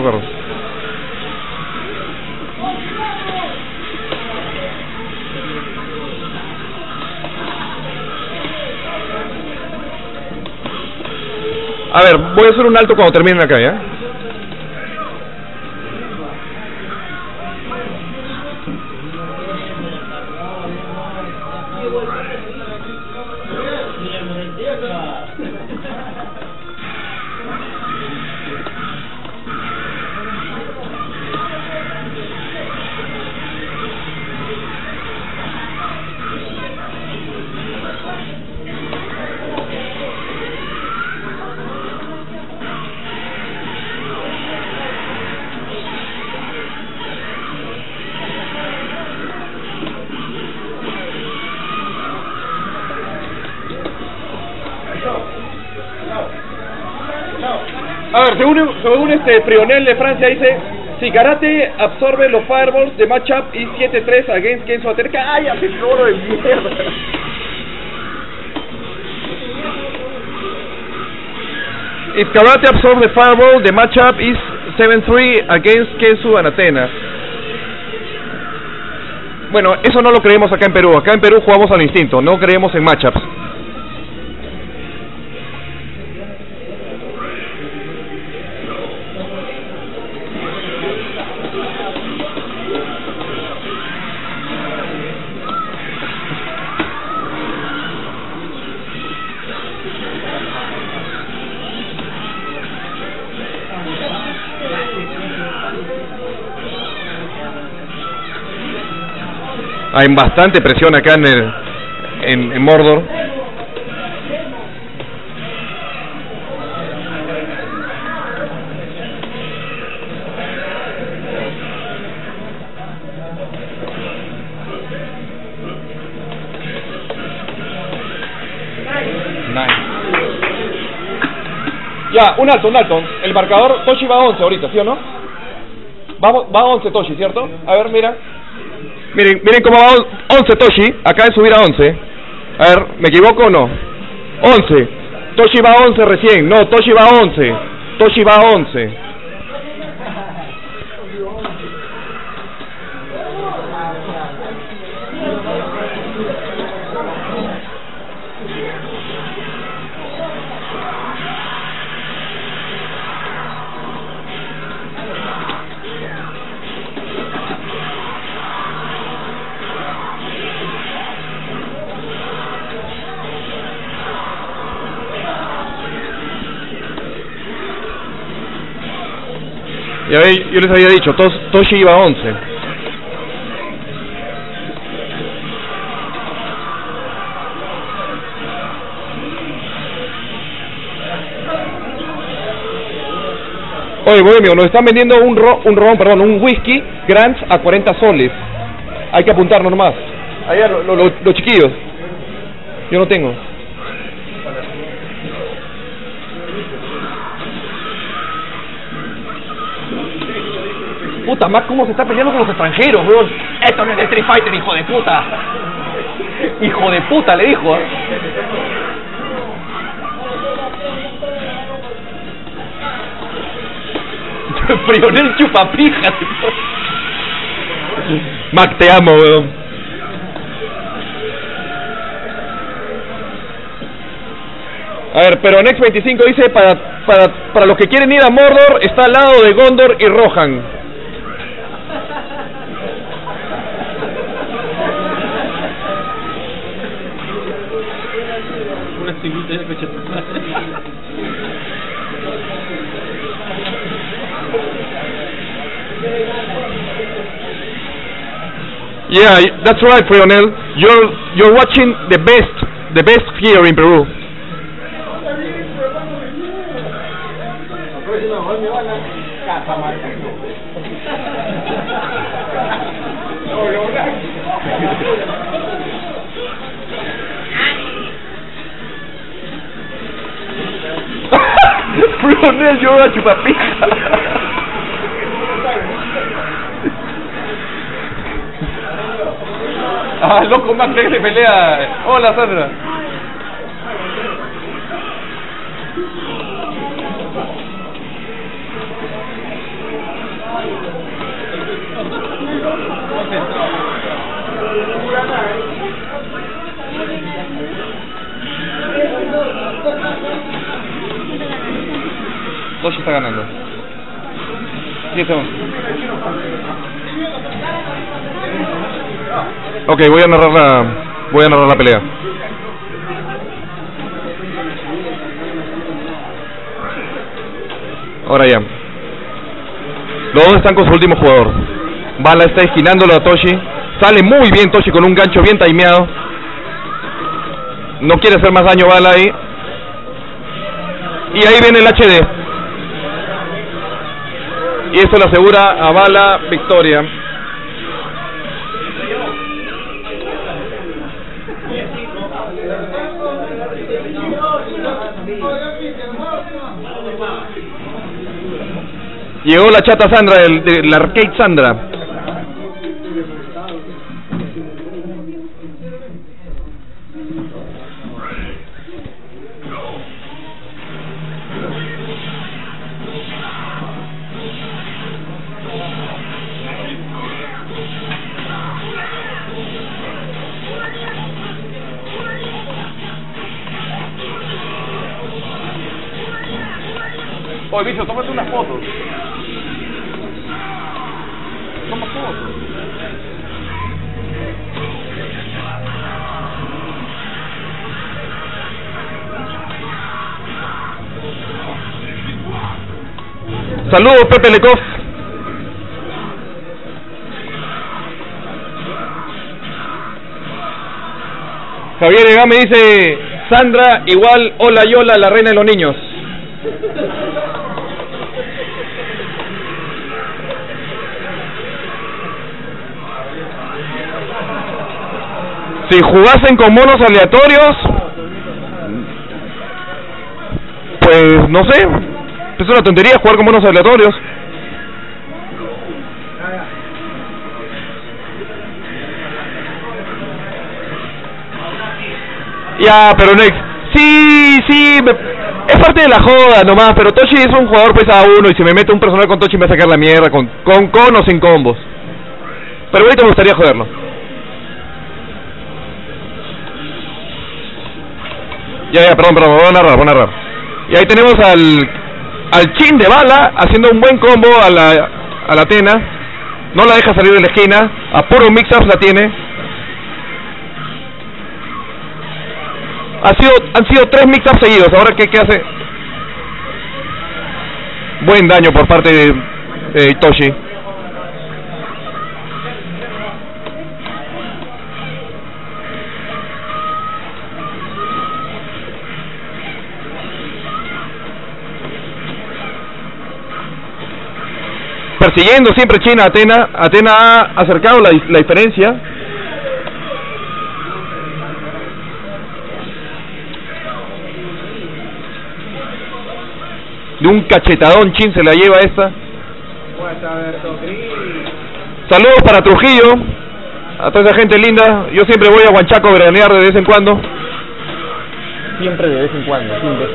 A ver, voy a hacer un alto cuando terminen acá, ¿ya? A ver, según Prionel de Francia dice, si Karate absorbe los fireballs de matchup y 7-3 against Kenzo Ater, cállate, toro de mierda. If Karate absorbs the fireball, the matchup is 7-3 against Kenzo and Athena. Bueno, eso no lo creemos acá en Perú. Acá en Perú jugamos al instinto, no creemos en matchups. Hay bastante presión acá en Mordor. Ya, un alto. El marcador, Toshi va a 11 ahorita, ¿sí o no? Va a 11 Toshi, ¿cierto? A ver, mira. Miren cómo va 11 Toshi. Acaba de subir a 11. A ver, ¿me equivoco o no? 11. Toshi va a 11 recién. No, Toshi va a 11. Toshi va a 11. Ya ve, yo les había dicho, Toshi iba a 11. Oye, bohemio, nos están vendiendo un whisky Grants a 40 soles. Hay que apuntarnos nomás. Allá los chiquillos. Yo no tengo. Puta, más cómo se está peleando con los extranjeros, weón. Esto no es de Street Fighter, hijo de puta. Hijo de puta, le dijo. Prionel chupapija. Mac, te amo, weón. A ver, pero Next 25 dice, para los que quieren ir a Mordor, está al lado de Gondor y Rohan. Yeah, that's right, Prionel. You're watching the best here in Peru. Prionel, you're a chupapija. Ah, loco, Max se pelea. Hola, Sandra. Toshi está ganando. 10 segundos. Ok, voy a narrar la pelea. Ahora ya. Los dos están con su último jugador. Bala está esquinándolo a Toshi. Sale muy bien Toshi con un gancho bien timeado. No quiere hacer más daño Bala ahí. Y ahí viene el HD. Y eso le asegura a Bala victoria. Llegó la chata Sandra, del arcade Sandra. Oye, bicho, tómate unas fotos. Toma fotos. Saludos, Pepe Lecoff. Javier Egame dice: Sandra igual Hola Yola, la reina de los niños. Si jugasen con monos aleatorios, pues no sé, es una tontería jugar con monos aleatorios. Ya, pero Nex, sí, es parte de la joda nomás, pero Toshi es un jugador pues a uno y si me meto un personal con Toshi me va a sacar la mierda, con o sin combos. Pero ahorita me gustaría joderlo. Ya, perdón, voy a narrar. Y ahí tenemos al chin de Bala haciendo un buen combo a la Athena. No la deja salir de la esquina, a puro mix-ups la tiene. Han sido 3 mix-ups seguidos, ahora ¿qué hace? Buen daño por parte de Toshi. Persiguiendo siempre China a Athena. Athena ha acercado la diferencia. De un cachetadón Chin se la lleva esta. Saludos para Trujillo, a toda esa gente linda. Yo siempre voy a Huanchaco a veranear de vez en cuando. Siempre de vez en cuando, siempre.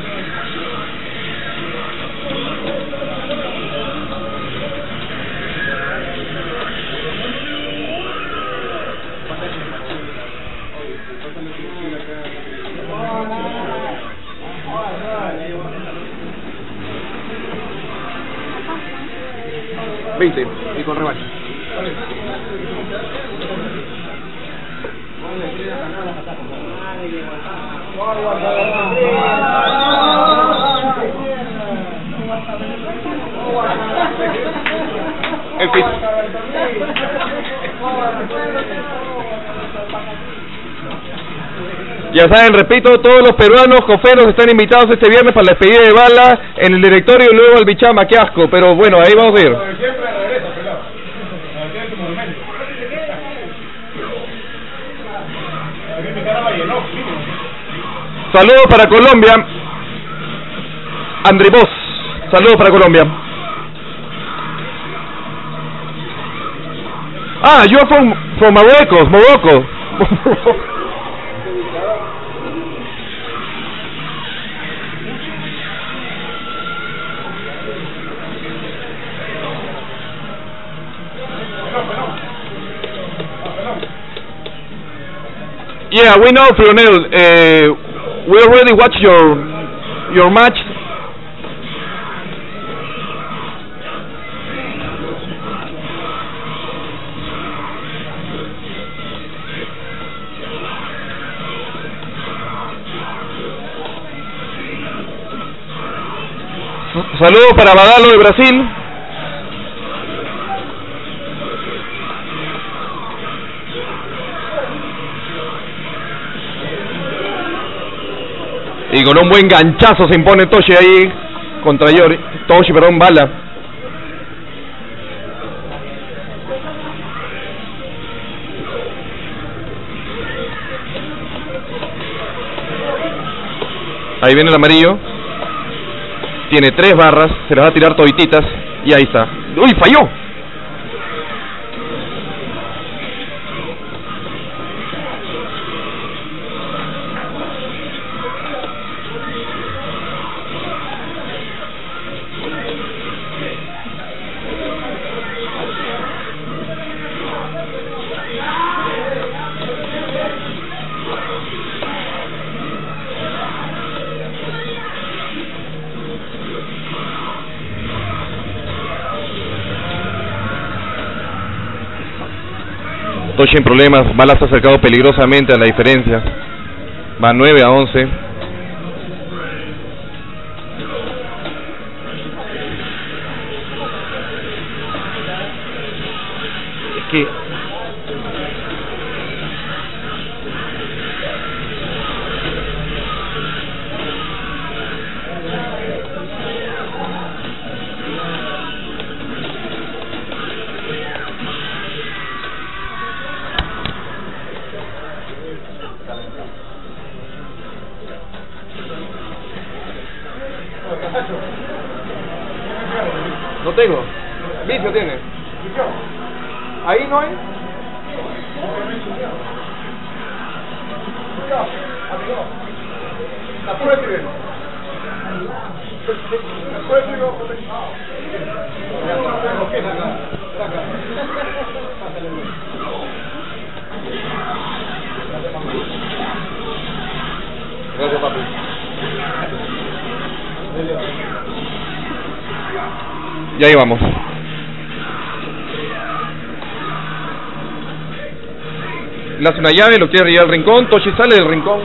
20 y con revancha. El piso. Ya saben, repito, todos los peruanos coferos están invitados este viernes para la despedida de Bala en el directorio y luego al Bichama, qué asco, pero bueno, ahí vamos a ir. Saludos para Colombia. André Vos, saludos para Colombia. Ah, you are from Morocco. Yeah, we know, Frionel. We already watched your match. Saludos para Badalo de Brasil. Y con un buen ganchazo se impone Toshi ahí contra Yori. Toshi, perdón, Bala. Ahí viene el amarillo. Tiene 3 barras, se las va a tirar todititas. Y ahí está. ¡Uy, falló! Toshi en problemas, Bala se ha acercado peligrosamente a la diferencia. Va 9-11. Es que no tengo. Vicio tiene. Ahí no hay. Gracias, papi. Y ahí vamos. Le hace una llave, lo quiere llevar al rincón. Toshi sale del rincón.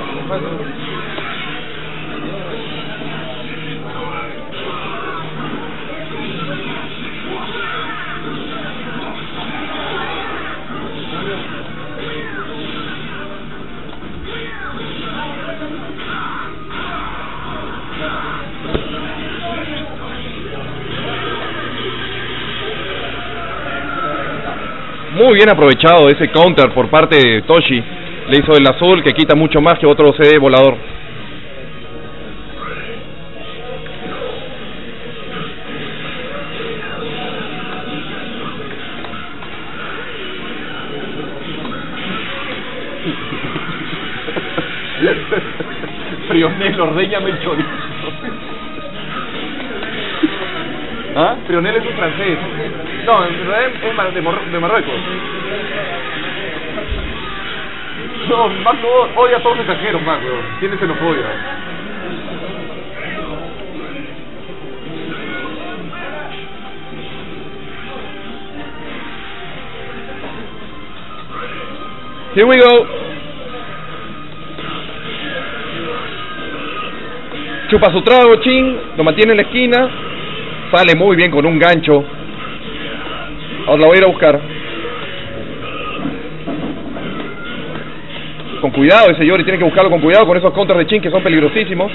Muy bien aprovechado ese counter por parte de Toshi. Le hizo el azul que quita mucho más que otro CD volador. Frionel, ordeñame el chorizo. ¿Ah? Frionel es un francés. No, en realidad es de Marruecos. No, Max odia a todos los extranjeros, Max, weón. Tiene xenofobia. Here we go. Chupa su trago, Chin. Lo mantiene en la esquina. Sale muy bien con un gancho. Ahora la voy a ir a buscar. Con cuidado ese Yori, tiene que buscarlo con cuidado con esos counters de Chin que son peligrosísimos.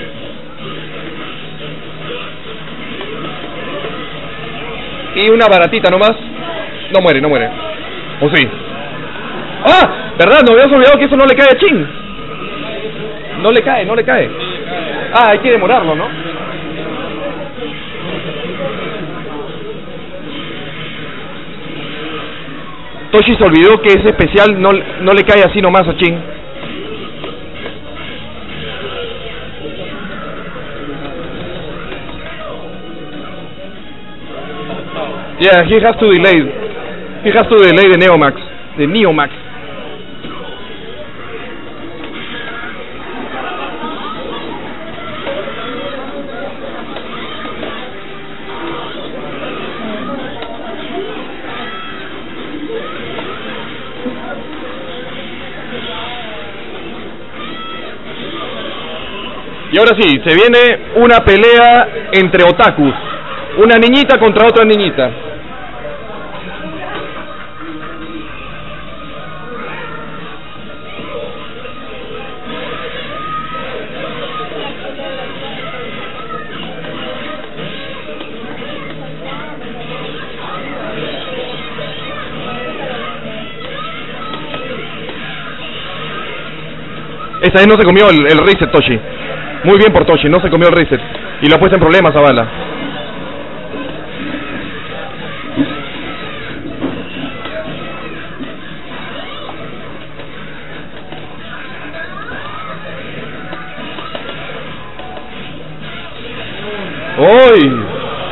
Y una baratita nomás. No muere, no muere. ¿O sí? ¡Ah! ¿Verdad? Nos habíamos olvidado que eso no le cae a Chin. No le cae, no le cae. Ah, hay que demorarlo, ¿no? Toshi se olvidó que ese especial no le cae así nomás a Chin. Yeah, he has to delay. He has to delay the Neomax. The Neomax. Y ahora sí, se viene una pelea entre otakus. Una niñita contra otra niñita. Esta vez no se comió el reset, Toshi. Muy bien por Toshi, no se comió el reset. Y lo ha puesto en problemas a Bala. ¡Uy!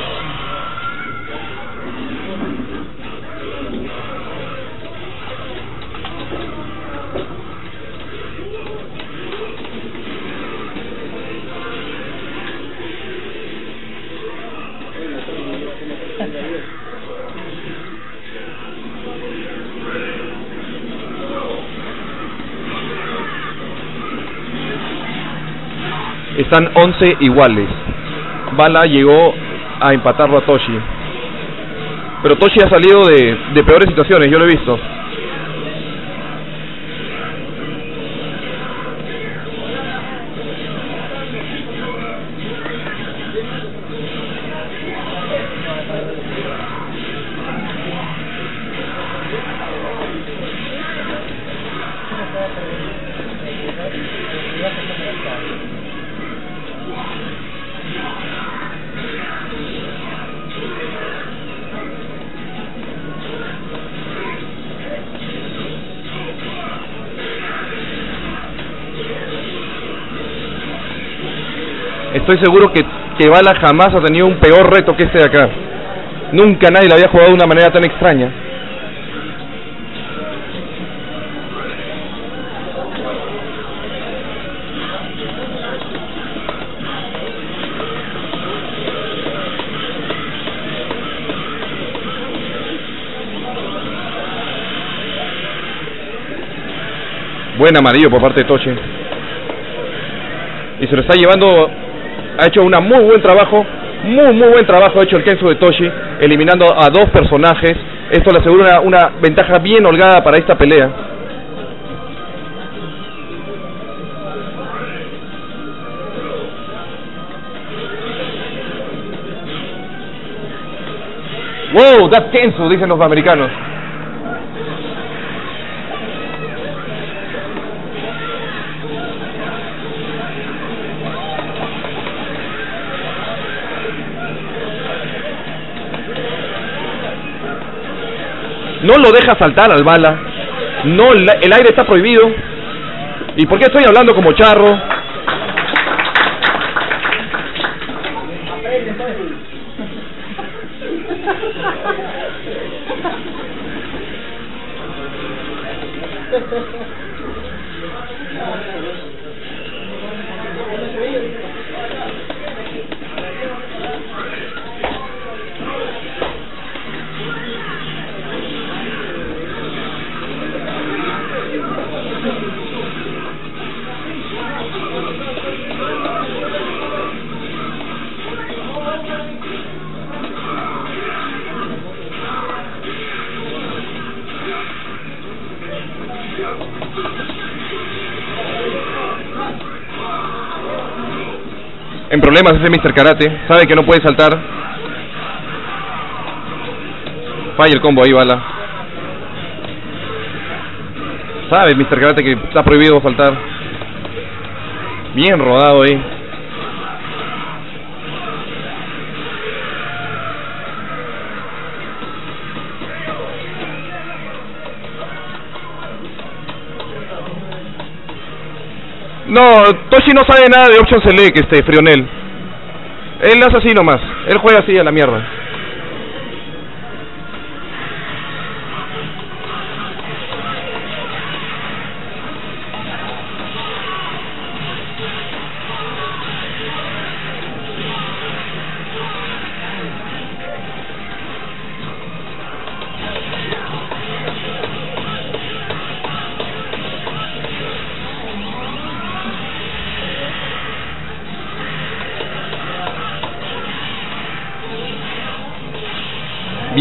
Están 11 iguales. Bala llegó a empatarlo a Toshi. Pero Toshi ha salido de peores situaciones, yo lo he visto. Estoy seguro que Bala jamás ha tenido un peor reto que este de acá. Nunca nadie le había jugado de una manera tan extraña. Buen amarillo por parte de Toshi. Y se lo está llevando. Ha hecho un muy buen trabajo. Muy buen trabajo ha hecho el Kenzo de Toshi, eliminando a dos personajes. Esto le asegura una ventaja bien holgada para esta pelea. Wow, that's Kenzo, dicen los americanos. No lo deja saltar al Bala. No, el aire está prohibido. ¿Y por qué estoy hablando como charro? En problemas ese Mr. Karate. Sabe que no puede saltar. Falla el combo ahí, Bala. Sabe Mr. Karate que está prohibido saltar. Bien rodado ahí. No, Toshi no sabe nada de Option Select, Frionel. Él hace así nomás. Él juega así a la mierda.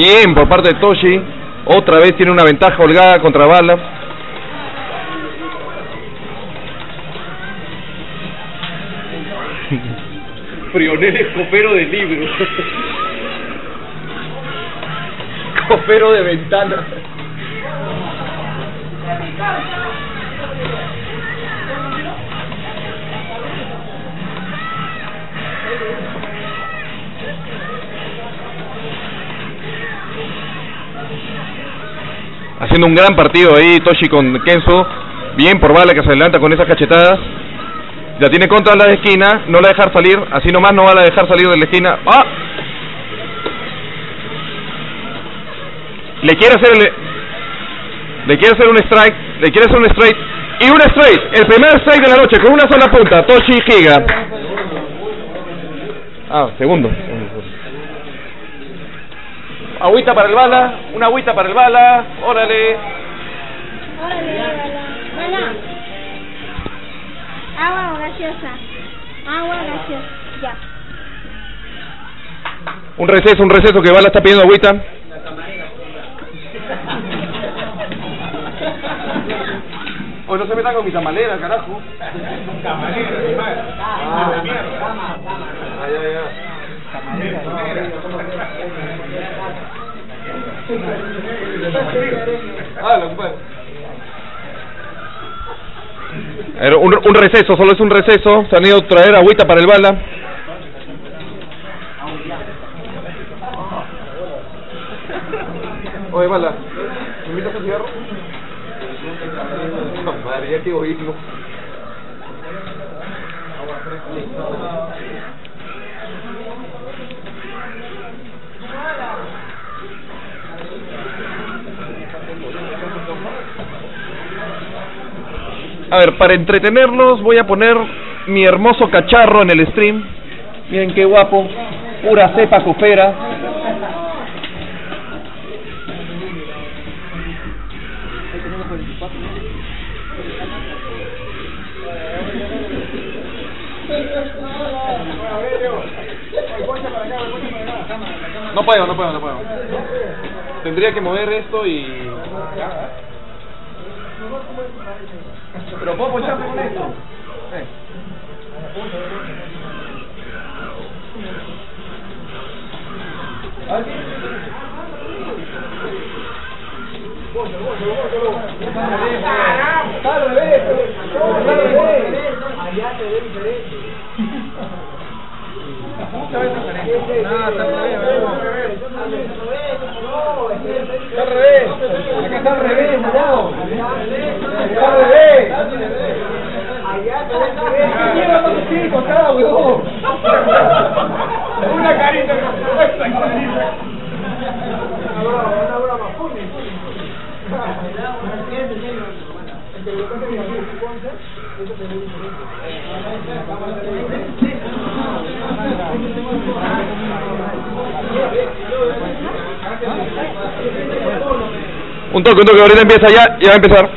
Bien por parte de Toshi. Otra vez tiene una ventaja holgada contra Bala. Prionel es copero de libros. Copero de ventana. Haciendo un gran partido ahí Toshi con Kenzo. Bien por Bala que se adelanta con esas cachetadas. La tiene contra la de esquina. No la dejar salir. Así nomás no va a dejar salir de la esquina. ¡Ah! Le quiere hacer un strike. Le quiere hacer un straight. Y un straight. El primer strike de la noche con una sola punta. Toshi Higa. Segundo. Agüita para el Bala. Una agüita para el Bala. Órale. Bala. Agua gaseosa. Ya. Un receso que Bala está pidiendo agüita. Hoy no se metan con mi tamalera, carajo. Camarera, Un receso, solo es un receso. Se han ido a traer agüita para el Bala. Oye, Bala, ¿me invitas a un cigarro? No, madre, ya qué egoísmo. A ver, para entretenerlos voy a poner mi hermoso cacharro en el stream. Miren qué guapo, pura cepa cofera. No puedo. Tendría que mover esto y... Pero puedo poncharme con esto. Una carita Un toque, ahorita empieza ya va a empezar.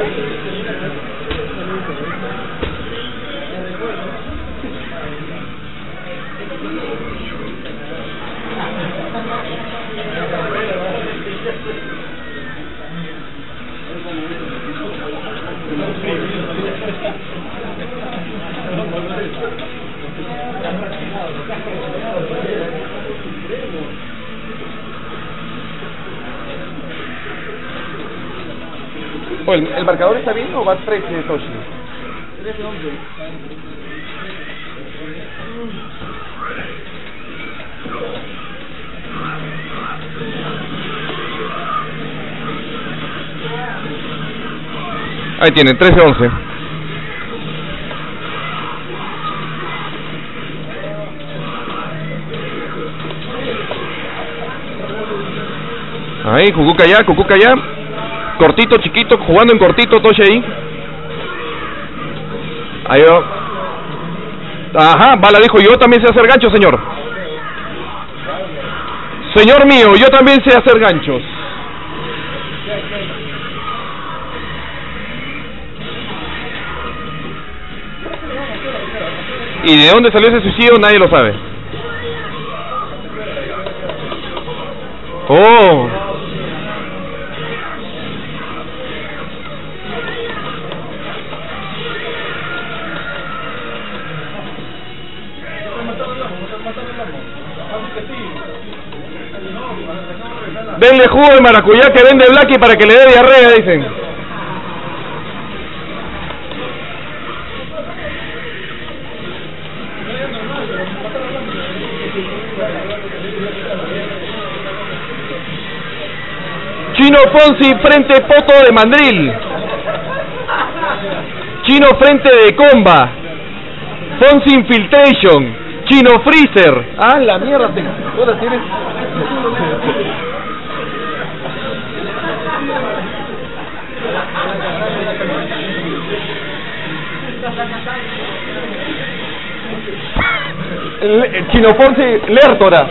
¿El marcador está bien o va 13 de Toshi? 13-11. Ahí tienen, 13-11. Ahí, Cucuca ya. Cortito, chiquito, jugando en cortito, Toshi ahí. Ahí va. Ajá, Bala dijo, yo también sé hacer ganchos, señor. Señor mío, yo también sé hacer ganchos. Y de dónde salió ese suicidio nadie lo sabe. Oh. Denle jugo de maracuyá que vende Blacky para que le dé diarrea, dicen. Chino Fonsi frente Poto de Mandril. Chino frente de Comba. Fonsi Infiltration. Chino Freezer. Ah, la mierda, te tienes. El Chino Fonsi Lertora.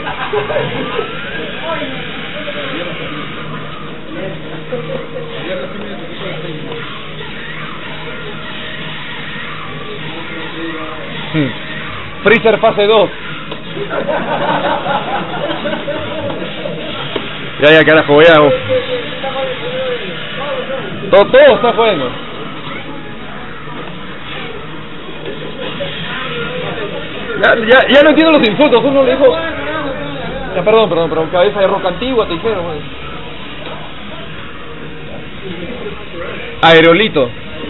Freezer fase 2. Ya, carajo, voy a... Todo está jugando. Ya no entiendo los insultos. Uno le dijo... Ya, perdón, cabeza de roca antigua, te dijeron. Aerolito.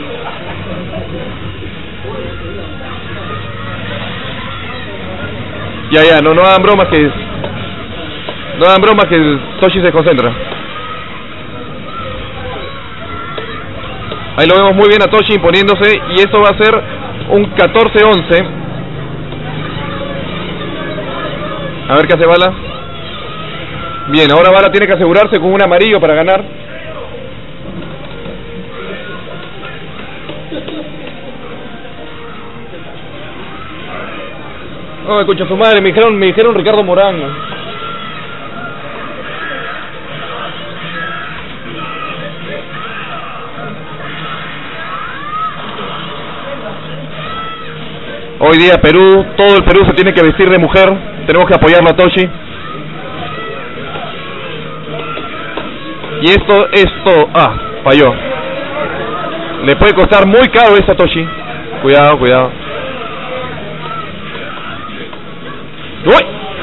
Ya, no hagan bromas que... No hagan bromas que Toshi se concentra. Ahí lo vemos muy bien a Toshi imponiéndose. Y esto va a ser un 14-11. A ver qué hace Bala. Bien, ahora Bala tiene que asegurarse con un amarillo para ganar. No, me escucha su madre, me dijeron Ricardo Morán. Hoy día Perú, todo el Perú se tiene que vestir de mujer. Tenemos que apoyarlo a Toshi. Y esto, falló. Le puede costar muy caro esa Toshi. Cuidado. ¡Uy!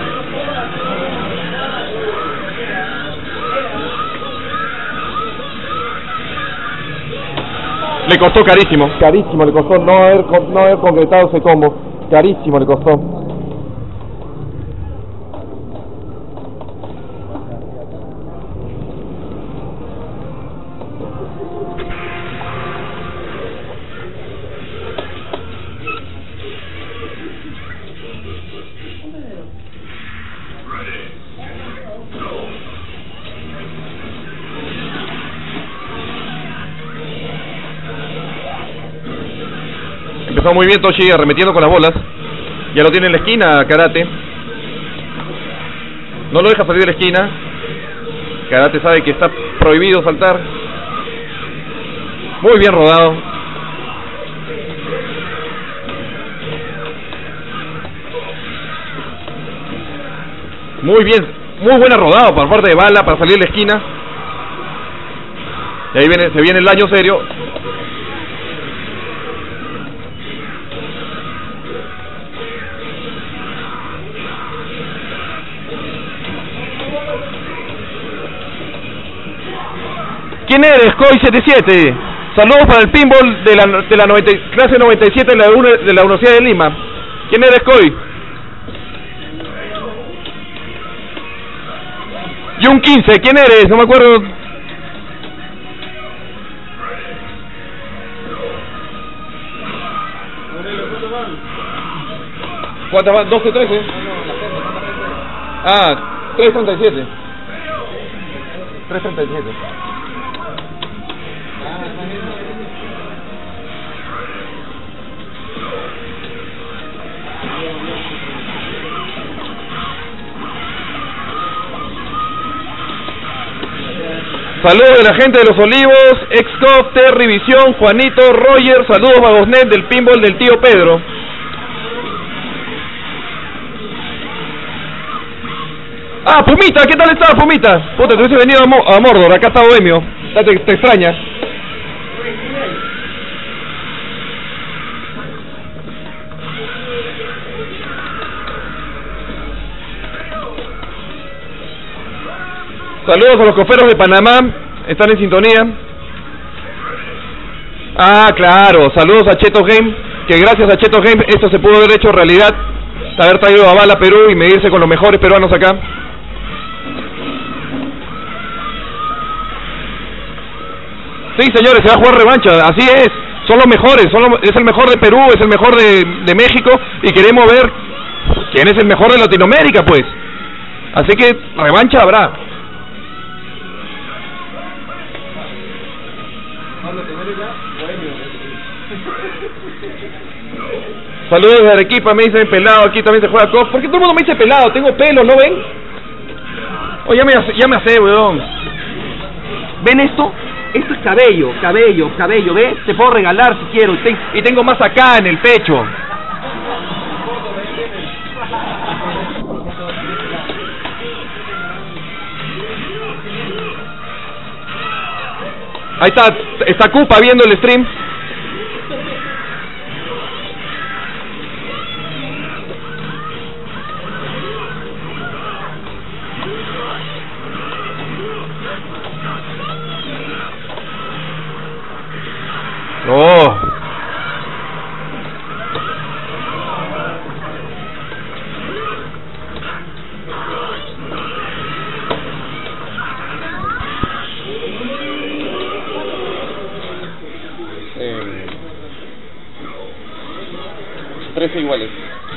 Le costó carísimo le costó no haber concretado ese combo. Carísimo le costó. Empezó muy bien Toshi arremetiendo con las bolas. Ya lo tiene en la esquina Karate. No lo deja salir de la esquina. Karate sabe que está prohibido saltar. Muy bien rodado. Muy bien, muy buena rodada por parte de Bala para salir de la esquina. Y ahí se viene el daño serio. ¿Quién eres, Koi77? Saludos para el pinball de la clase 97 de la Universidad de Lima. ¿Quién eres, Koi? Y un 15, ¿quién eres? No me acuerdo. ¿Cuántas van? ¿12, 13? Ah, 337. 337. Saludos de la gente de Los Olivos, Excov, Terry Visión, Juanito, Roger, saludos Vagosnet del pinball del tío Pedro. Ah, Pumita, ¿qué tal estás, Pumita? Puta, te hubiese venido a Mordor, acá está Bohemio. Te extraña. Saludos a los coferos de Panamá, están en sintonía. Ah, claro, saludos a Cheto Game, que gracias a Cheto Game esto se pudo haber hecho realidad, haber traído a Bala a Perú y medirse con los mejores peruanos acá. Sí, señores, se va a jugar revancha, así es, son los mejores, es el mejor de Perú, es el mejor de México y queremos ver quién es el mejor de Latinoamérica, pues. Así que revancha habrá. Saludos de Arequipa, me dicen pelado, aquí también se juega KOF. ¿Por qué todo el mundo me dice pelado? Tengo pelo, ¿no ven? Oh, ya me hace, weón. ¿Ven esto? Esto es cabello, ¿ves? Te puedo regalar si quiero. Y tengo más acá en el pecho. Ahí está Cupa viendo el stream. Oh. Tres iguales.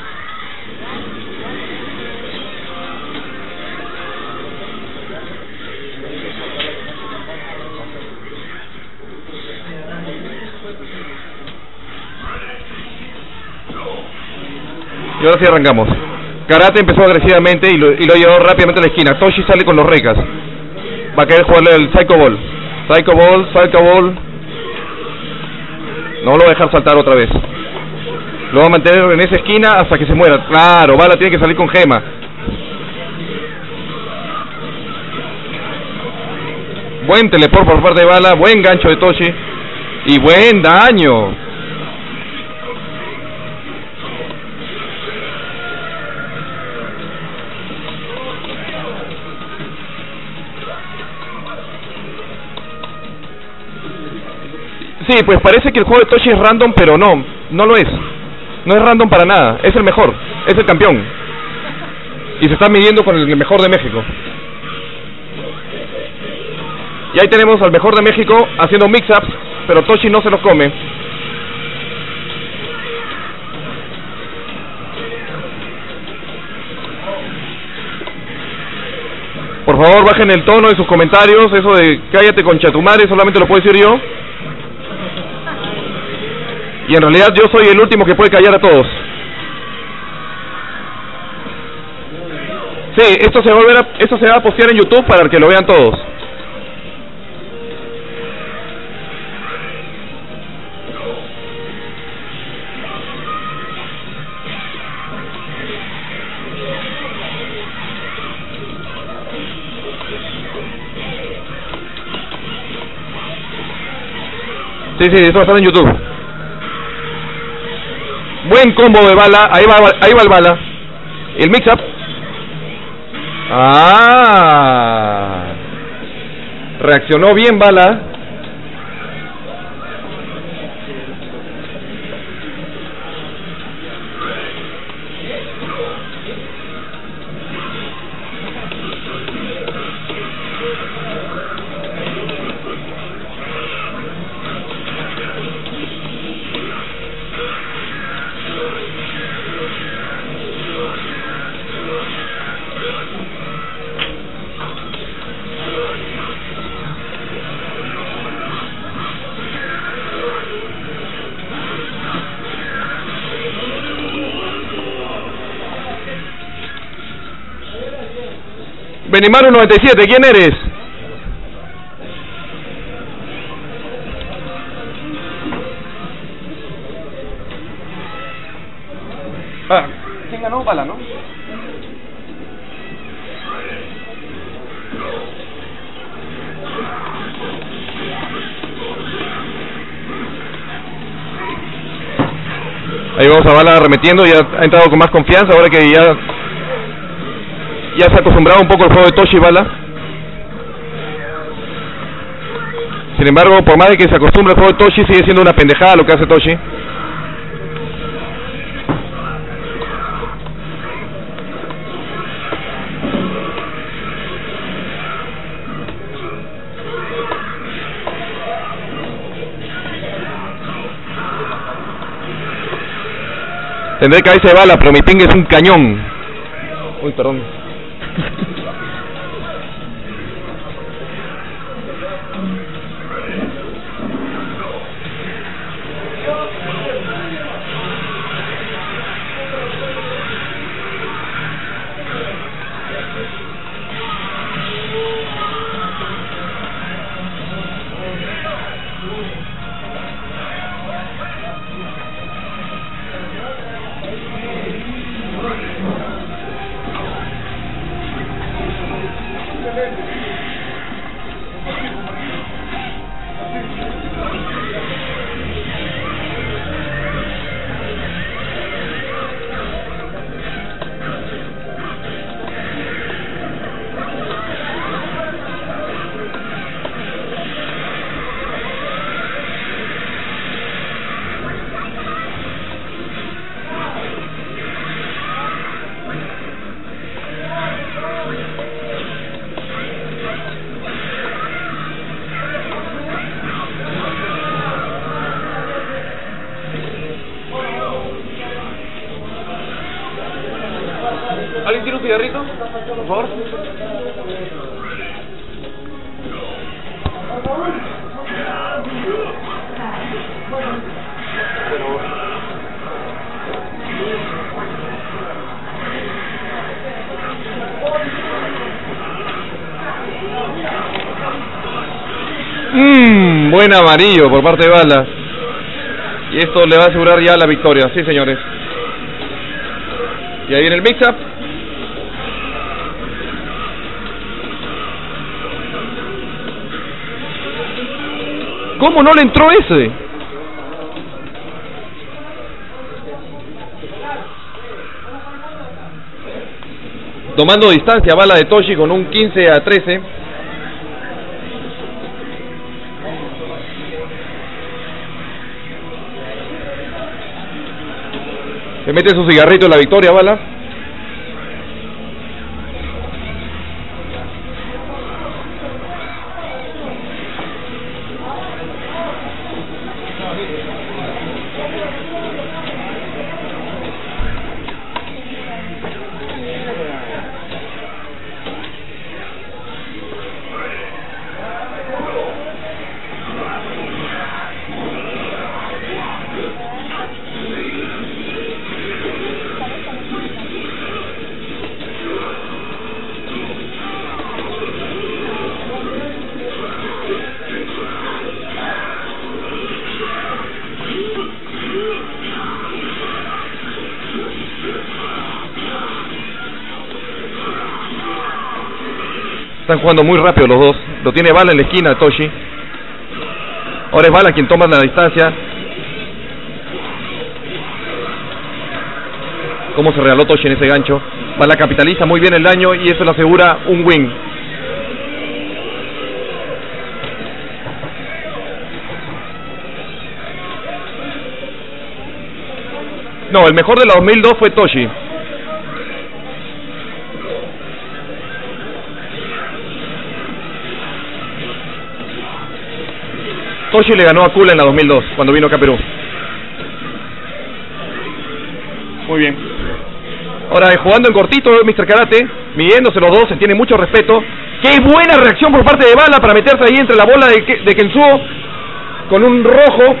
Y ahora sí arrancamos. Karate empezó agresivamente y lo llevó rápidamente a la esquina. Toshi sale con los recas. Va a querer jugarle el Psycho Ball. Psycho Ball. No lo va a dejar saltar otra vez. Lo va a mantener en esa esquina hasta que se muera. Claro, Bala tiene que salir con gema. Buen teleport por parte de Bala. Buen gancho de Toshi. Y buen daño. Sí, pues parece que el juego de Toshi es random, pero no lo es. No es random para nada, es el mejor, es el campeón. Y se está midiendo con el mejor de México. Y ahí tenemos al mejor de México haciendo mix-ups, pero Toshi no se los come. Por favor, bajen el tono de sus comentarios, eso de cállate concha tu madre, solamente lo puedo decir yo. Y en realidad yo soy el último que puede callar a todos. Sí, esto se va a postear en YouTube para que lo vean todos. Sí, esto va a estar en YouTube. Buen combo de Bala, ahí va el Bala. El mix-up. Reaccionó bien Bala. Benimaru 97, ¿quién eres? ¿Quién ganó? Bala, ¿no? Ahí vamos a Bala remetiendo, ya ha entrado con más confianza, ahora que ya se ha acostumbrado un poco al juego de Toshi Bala. Sin embargo, por más de que se acostumbre al juego de Toshi, sigue siendo una pendejada lo que hace Toshi. Tendré cabeza de bala, pero mi ping es un cañón. Uy, perdón. ¿Alguien tiene un cigarrito? Por favor. Buen amarillo por parte de Bala. Y esto le va a asegurar ya la victoria, sí señores. Y ahí viene el mix-up. ¿Cómo no le entró ese? Tomando distancia Bala de Toshi con un 15-13. Se mete su cigarrito en la victoria, Bala. Están jugando muy rápido los dos. Lo tiene Bala en la esquina, Toshi. Ahora es Bala quien toma la distancia. Cómo se regaló Toshi en ese gancho. Bala capitaliza muy bien el daño y eso le asegura un win. No, el mejor de la 2002 fue Toshi. Toshi le ganó a Kula en la 2002, cuando vino acá a Perú. Muy bien. Ahora, jugando en cortito, Mr. Karate, midiéndose los dos, se tiene mucho respeto. ¡Qué buena reacción por parte de Bala para meterse ahí entre la bola de Kensuo con un rojo!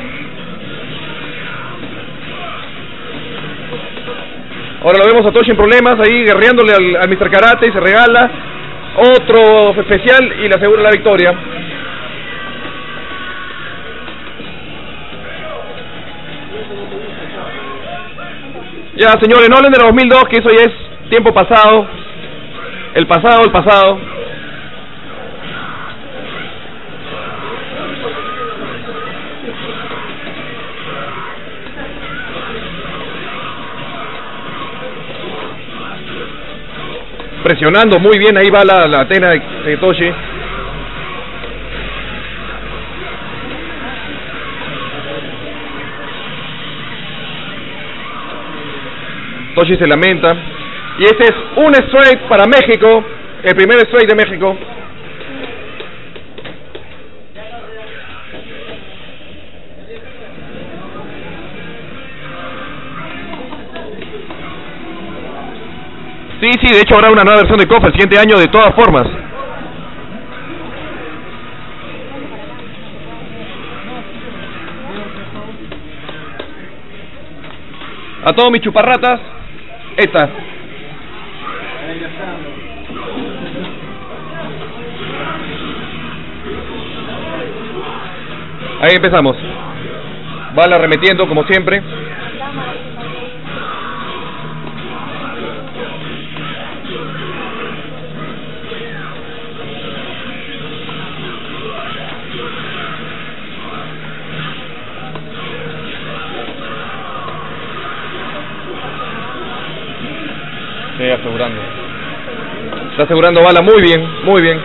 Ahora lo vemos a Toshi en problemas, ahí guerreándole al Mr. Karate y se regala otro especial y le asegura la victoria. Ya, señores, no hablen de la 2002, que eso ya es tiempo pasado. El pasado. Presionando muy bien, ahí va la Atena de Toshi. Toshi se lamenta. Y este es un strike para México. El primer strike de México. Sí, de hecho habrá una nueva versión de KOF el siguiente año de todas formas. A todos mis chuparratas, esta. Ahí empezamos. Bala arremetiendo como siempre. Asegurando. Está asegurando Bala muy bien, muy bien.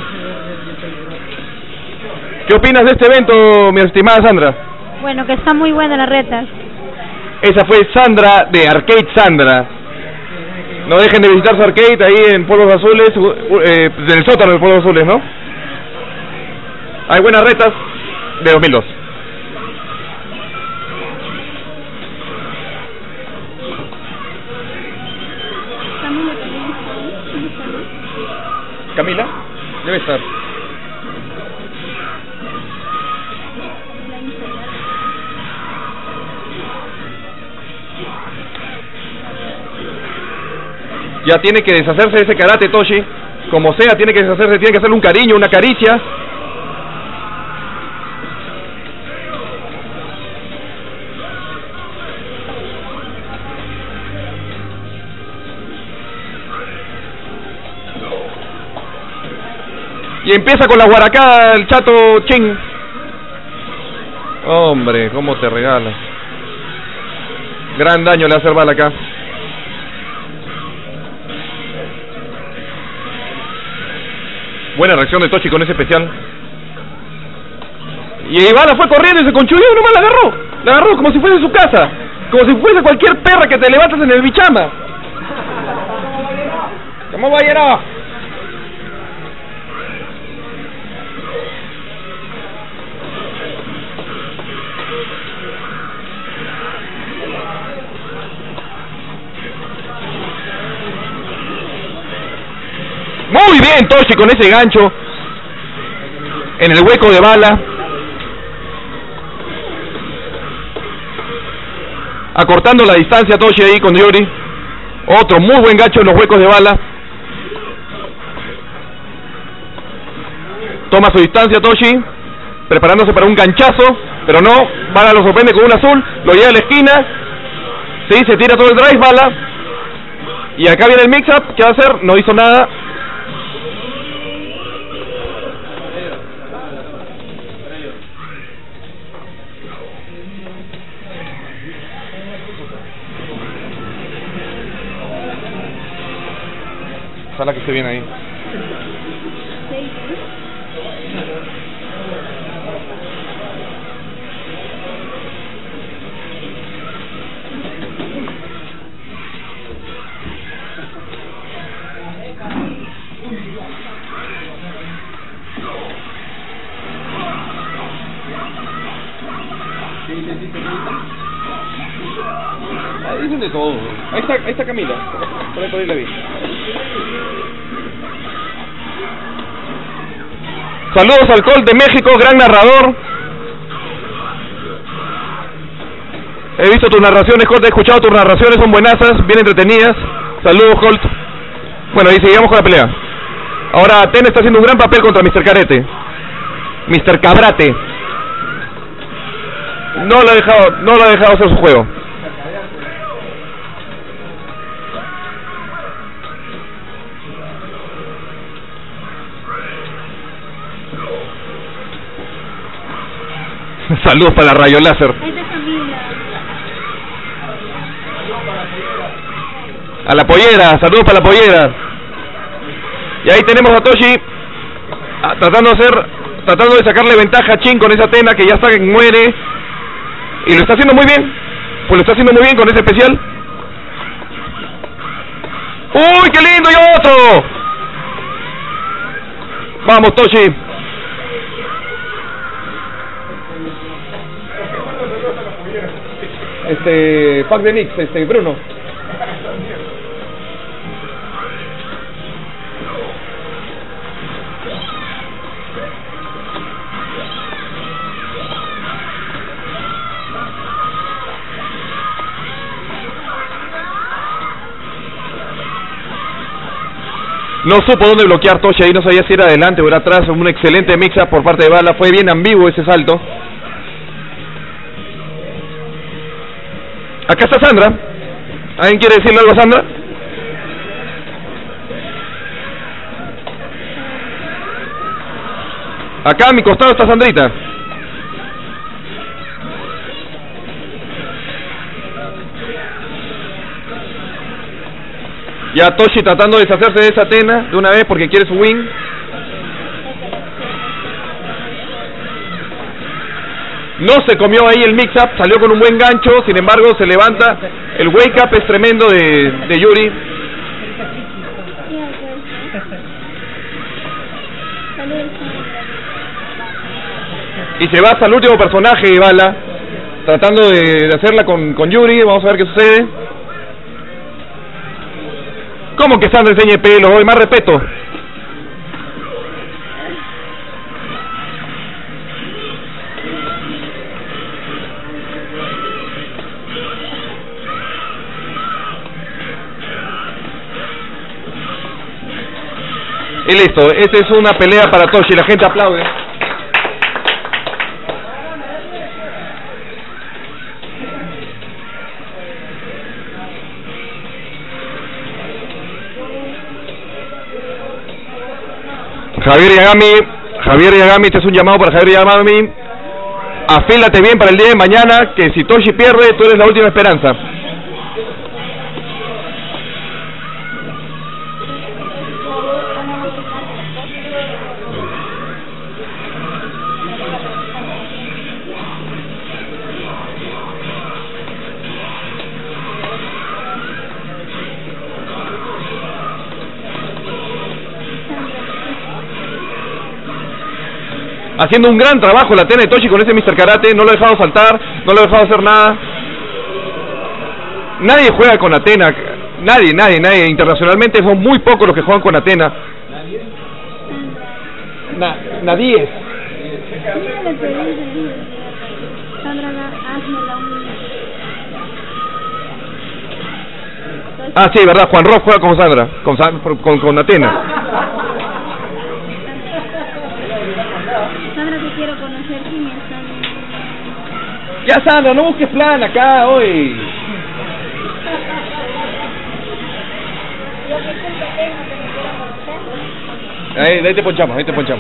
¿Qué opinas de este evento, mi estimada Sandra? Bueno, que está muy buena la reta. Esa fue Sandra de Arcade Sandra. No dejen de visitar su arcade ahí en Polvos Azules, en el sótano de Polvos Azules, ¿no? Hay buenas retas de 2002. Camila, debe estar. Ya tiene que deshacerse de ese karate, Toshi. Como sea, tiene que deshacerse, tiene que hacerle un cariño, una caricia. Y empieza con la guaracada el chato Ching. Hombre, cómo te regalas. Gran daño le hace Bala acá. Buena reacción de Toshi con ese especial. Y Bala fue corriendo y se conchuyó y nomás la agarró. La agarró como si fuese su casa. Como si fuese cualquier perra que te levantas en el bichama. ¿Cómo va a llegar? Muy bien Toshi con ese gancho en el hueco de Bala, acortando la distancia Toshi ahí con Yori. Otro muy buen gancho en los huecos de Bala. Toma su distancia Toshi, preparándose para un ganchazo, pero no, Bala lo sorprende con un azul, lo lleva a la esquina, sí, se tira todo el drive Bala, y acá viene el mix-up, ¿qué va a hacer? No hizo nada. Ojalá que esté bien ahí. Ahí dicen de todo. Ahí está Camila. Por ahí la vi. Saludos al Colt de México, gran narrador. He visto tus narraciones, Colt, he escuchado tus narraciones, son buenazas, bien entretenidas. Saludos, Colt. Bueno, y seguimos con la pelea. Ahora Ten está haciendo un gran papel contra Mr. Carete. Mr. Cabrate. No lo ha dejado hacer su juego. Saludos para la rayo láser. A la pollera, saludos para la pollera. Y ahí tenemos a Toshi tratando de sacarle ventaja a Chin con esa Atena que ya está que muere. Y lo está haciendo muy bien. Pues lo está haciendo muy bien con ese especial. ¡Uy, qué lindo! ¡Y otro! Vamos, Toshi. Pack de Nix, Bruno. No supo dónde bloquear Toshi, ahí no sabía si era adelante o era atrás. Un excelente mix-up por parte de Bala, fue bien ambiguo ese salto. Acá está Sandra. ¿Alguien quiere decirle algo a Sandra? Acá a mi costado está Sandrita. Ya Toshi tratando de deshacerse de esa Atena de una vez porque quiere su win. No se comió ahí el mix-up, salió con un buen gancho, sin embargo se levanta. El wake-up es tremendo de Yuri. Y se va hasta el último personaje, Bala, tratando de hacerla con Yuri. Vamos a ver qué sucede. ¿Cómo que Sandra enseñe pelo hoy? Más respeto. Y listo, esta es una pelea para Toshi, la gente aplaude. Javier Yagami, este es un llamado para Javier Yagami. Afílate bien para el día de mañana, que si Toshi pierde, tú eres la última esperanza. Haciendo un gran trabajo la Atena de Toshi con ese Mr. Karate, no lo ha dejado saltar, no lo ha dejado hacer nada. Nadie juega con Atena, nadie, internacionalmente son muy pocos los que juegan con Atena. Nadie. Ah, sí, verdad, Juan Ross juega con Sandra, con Atena. Sandra, te quiero conocer, ¿quién es Sandra? Ya, Sandra, no busques plan acá hoy. Ahí te ponchamos,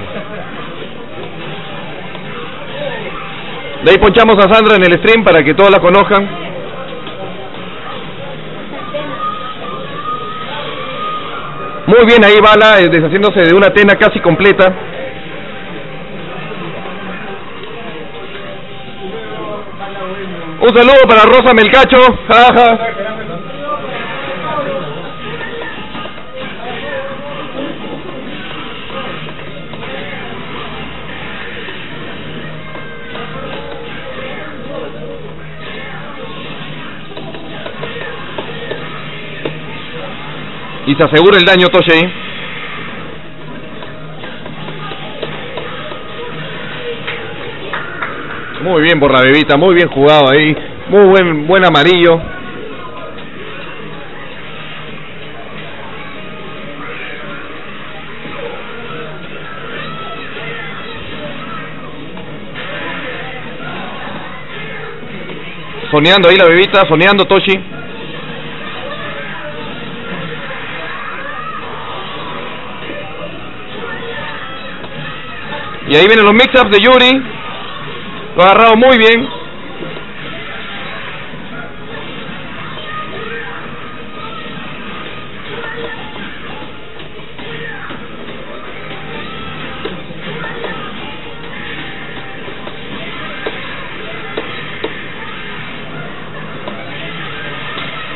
De ahí ponchamos a Sandra en el stream para que todos la conozcan. Muy bien ahí Bala, deshaciéndose de una Atena casi completa. Un saludo para Rosa Melcacho, jaja. Y se asegura el daño Toshi ahí. Muy bien por la bebita, muy bien jugado ahí. Muy buen amarillo. Soneando ahí la bebita, soneando Toshi. Y ahí vienen los mix-ups de Yuri. Lo ha agarrado muy bien.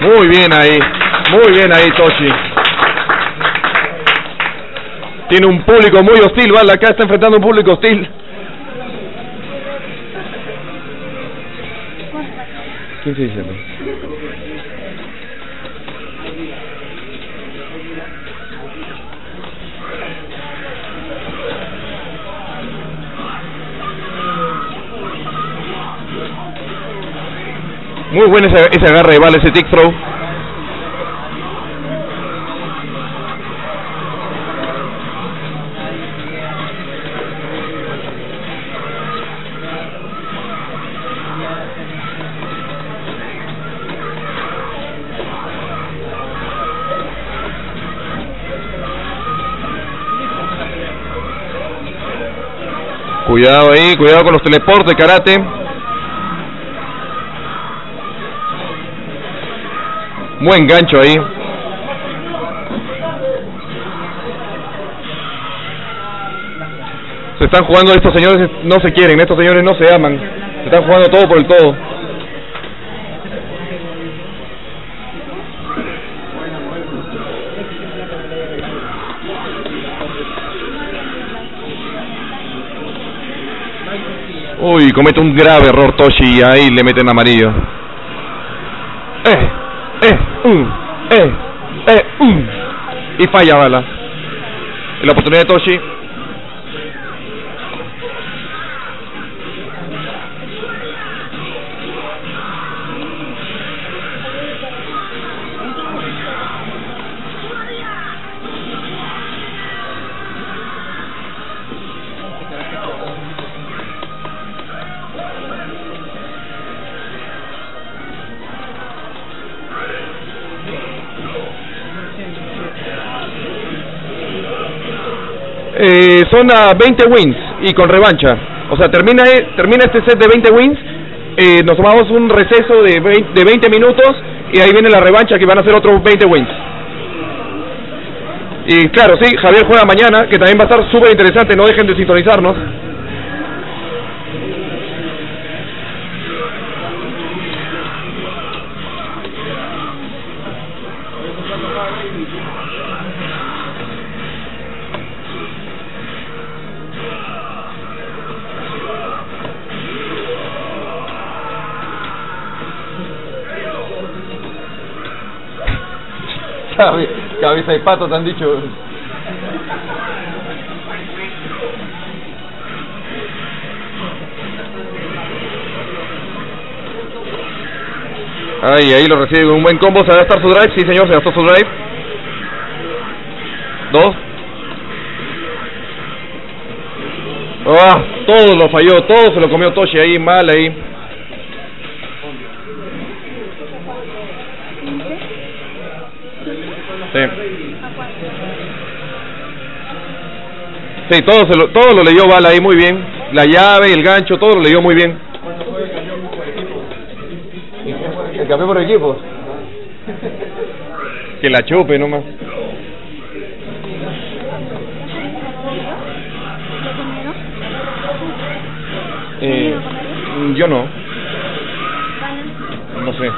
Muy bien ahí Toshi. Tiene un público muy hostil, Bala, acá está enfrentando un público hostil. 15-17. Muy bueno ese agarre de Bala, ese tick throw. Cuidado ahí, cuidado con los teleportes de karate. Buen gancho ahí. Se están jugando, estos señores no se quieren, estos señores no se aman. Se están jugando todo por el todo. Uy, comete un grave error Toshi y ahí le meten amarillo. Y falla Bala. En la oportunidad de Toshi. Son a 20 wins y con revancha. O sea, termina este set de 20 wins. Nos tomamos un receso de 20 minutos y ahí viene la revancha que van a ser otros 20 wins. Y claro, sí, Javier juega mañana, que también va a estar súper interesante. No dejen de sintonizarnos. Cabeza de pato te han dicho. Ahí lo recibe con un buen combo. ¿Se va a gastar su drive? Sí señor, se gastó su drive. 2. Todo lo falló, todo se lo comió Toshi ahí, mal ahí. Sí, todo lo leyó Bala ahí muy bien. La llave, el gancho, todo lo leyó muy bien. El café por equipos. Que la chupe nomás. Yo no. No sé.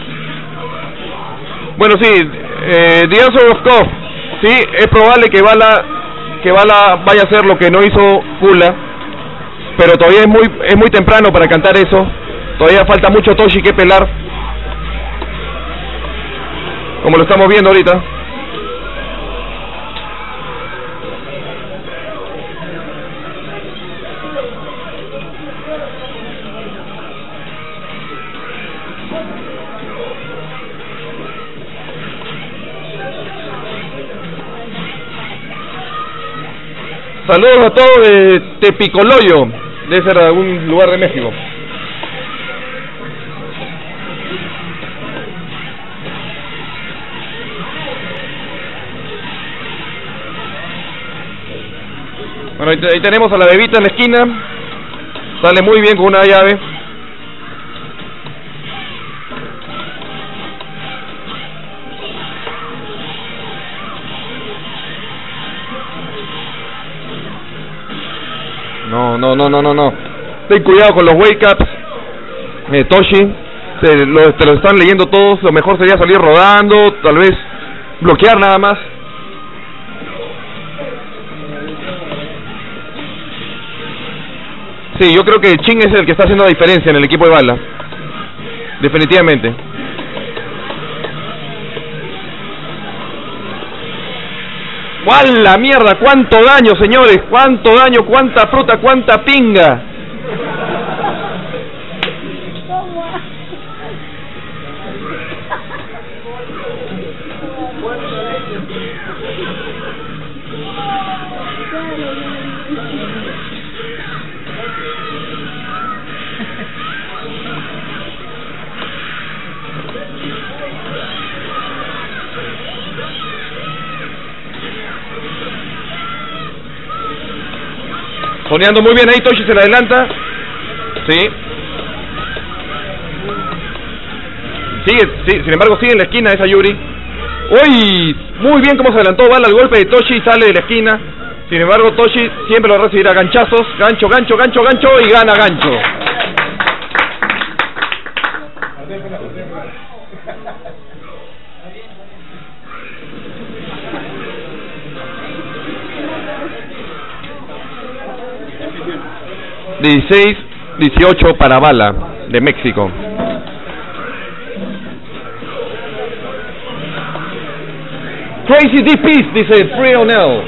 Bueno, sí, The Answer of Kof. Sí, es probable que Bala vaya a hacer lo que no hizo Kula, pero todavía es muy temprano para cantar eso. Todavía falta mucho Toshi que pelar, como lo estamos viendo ahorita. Saludos a todos de Tepicoloyo, debe ser algún lugar de México. Bueno, ahí tenemos a la bebita en la esquina. Sale muy bien con una llave. No. Ten cuidado con los wake ups, Toshi. te lo están leyendo todos. Lo mejor sería salir rodando, tal vez bloquear nada más. Sí, yo creo que Chin es el que está haciendo la diferencia en el equipo de Bala. Definitivamente. ¡Cuál la mierda! ¡Cuánto daño, señores! ¡Cuánto daño! ¡Cuánta fruta! ¡Cuánta pinga! Soneando muy bien ahí, Toshi se la adelanta. Sí. Sí, sin embargo sigue en la esquina esa Yuri. Uy, muy bien como se adelantó Bala al golpe de Toshi y sale de la esquina. Sin embargo Toshi siempre lo recibirá ganchazos. Gancho, gancho, gancho, gancho y gana gancho. $16-18 para Bala de México. Crazy Deep Piece, dice Free O'Neill.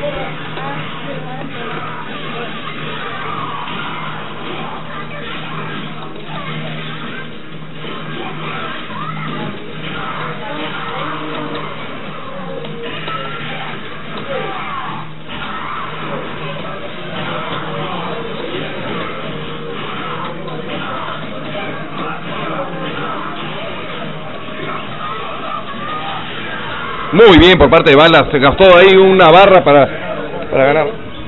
Muy bien por parte de Bala, se gastó ahí una barra para ganar.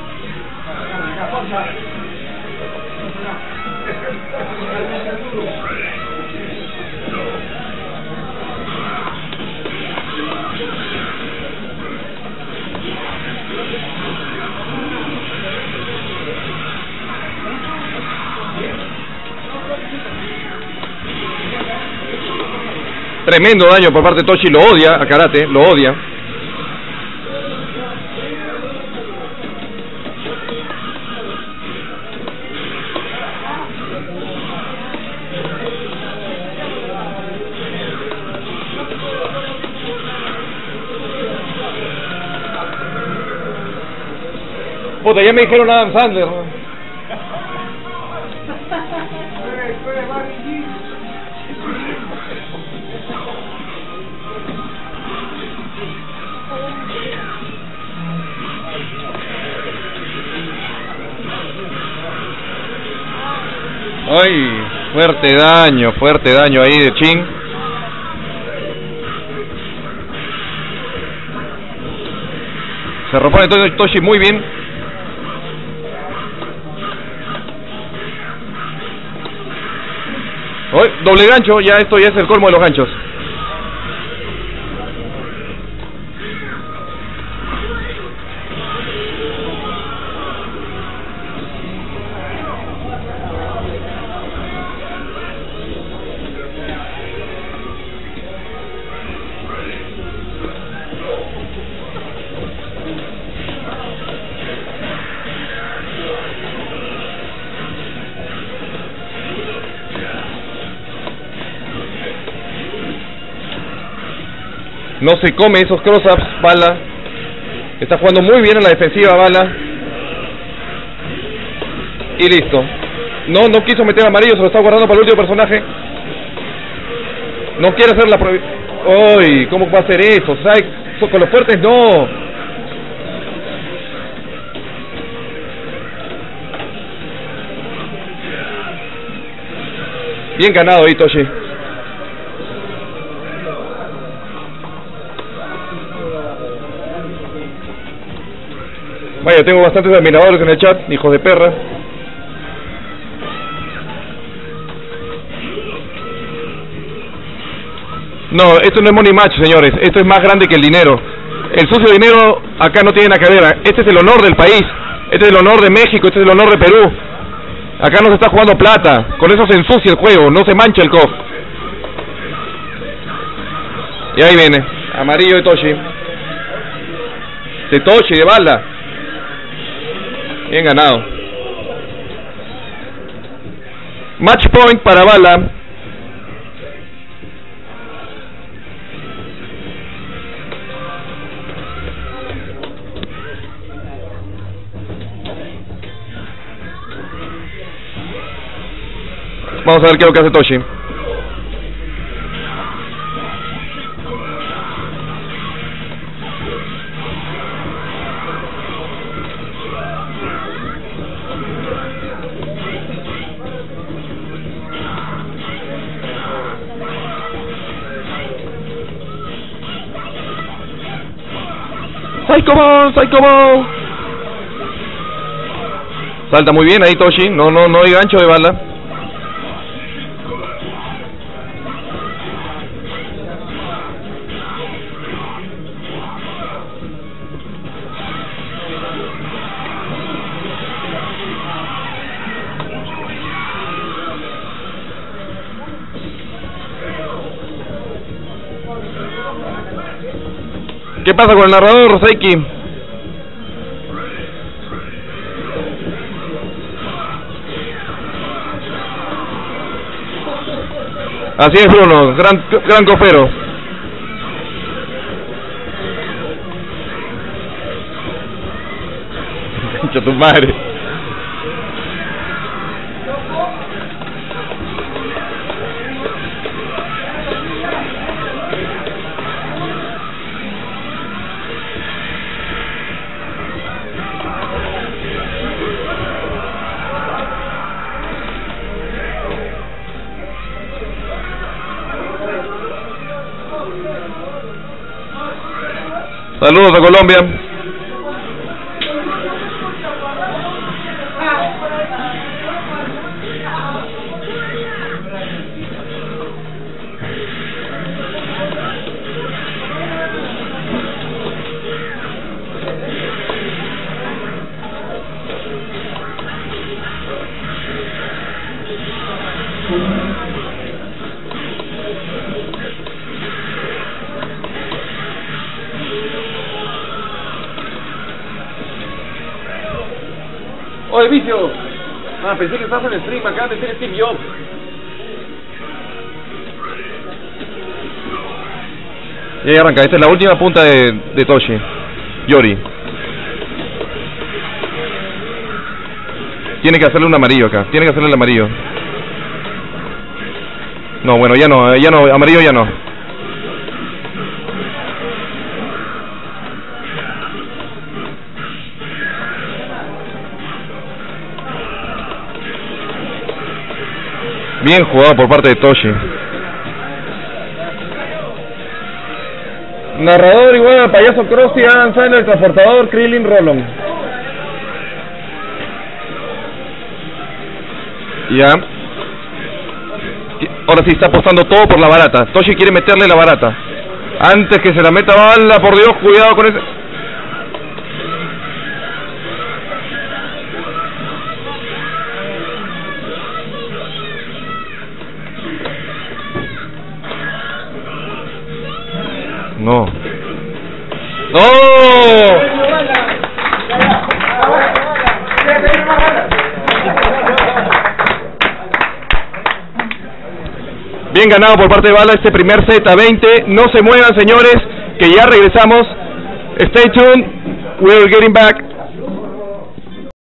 Tremendo daño por parte de Toshi, lo odia a Karate, lo odia. Puta, ya me dijeron Adam Sandler. Ay, fuerte daño ahí de Chin. Se repone Toshi muy bien. Ay, doble gancho, ya esto ya es el colmo de los ganchos. No se come esos cross-ups, Bala. Está jugando muy bien en la defensiva, Bala. Y listo. No quiso meter amarillo, se lo está guardando para el último personaje. No quiere hacer la prueba. ¡Uy! ¿Cómo va a hacer eso? ¿Sabes? Con los fuertes no. Bien ganado ahí, Toshi. Vaya, tengo bastantes admiradores en el chat, hijos de perra. No, esto no es money match, señores. Esto es más grande que el dinero. El sucio dinero acá no tiene nada que ver. Este es el honor del país. Este es el honor de México. Este es el honor de Perú. Acá no se está jugando plata. Con eso se ensucia el juego. No se mancha el COF. Y ahí viene, amarillo de Toshi. De Toshi, de Bala. Bien ganado. Match point para Bala. Vamos a ver qué es lo que hace Toshi. Psycho Ball. Salta muy bien ahí Toshi. No hay gancho de Bala. ¿Qué pasa con el narrador, Rosaiki? Así es, Bruno, gran cofero. Concha tu madre. Saludos a Colombia. ¡Oye, vicio! Ah, pensé que estabas en el stream, acá de ser Steve Jobs. Y ahí arranca, esta es la última punta de Toshi. Yori. Tiene que hacerle un amarillo acá, tiene que hacerle el amarillo. No, bueno, ya no, amarillo ya no. Bien jugado por parte de Toshi. Narrador igual al payaso Krusty, Adam Sandler, el transportador, Krillin, Rollon. Ya. Ahora sí está apostando todo por la barata. Toshi quiere meterle la barata. Antes que se la meta Bala, por Dios, cuidado con ese. No. ¡No! Bien ganado por parte de Bala este primer set a 20. No se muevan, señores, que ya regresamos. Stay tuned. We're getting back.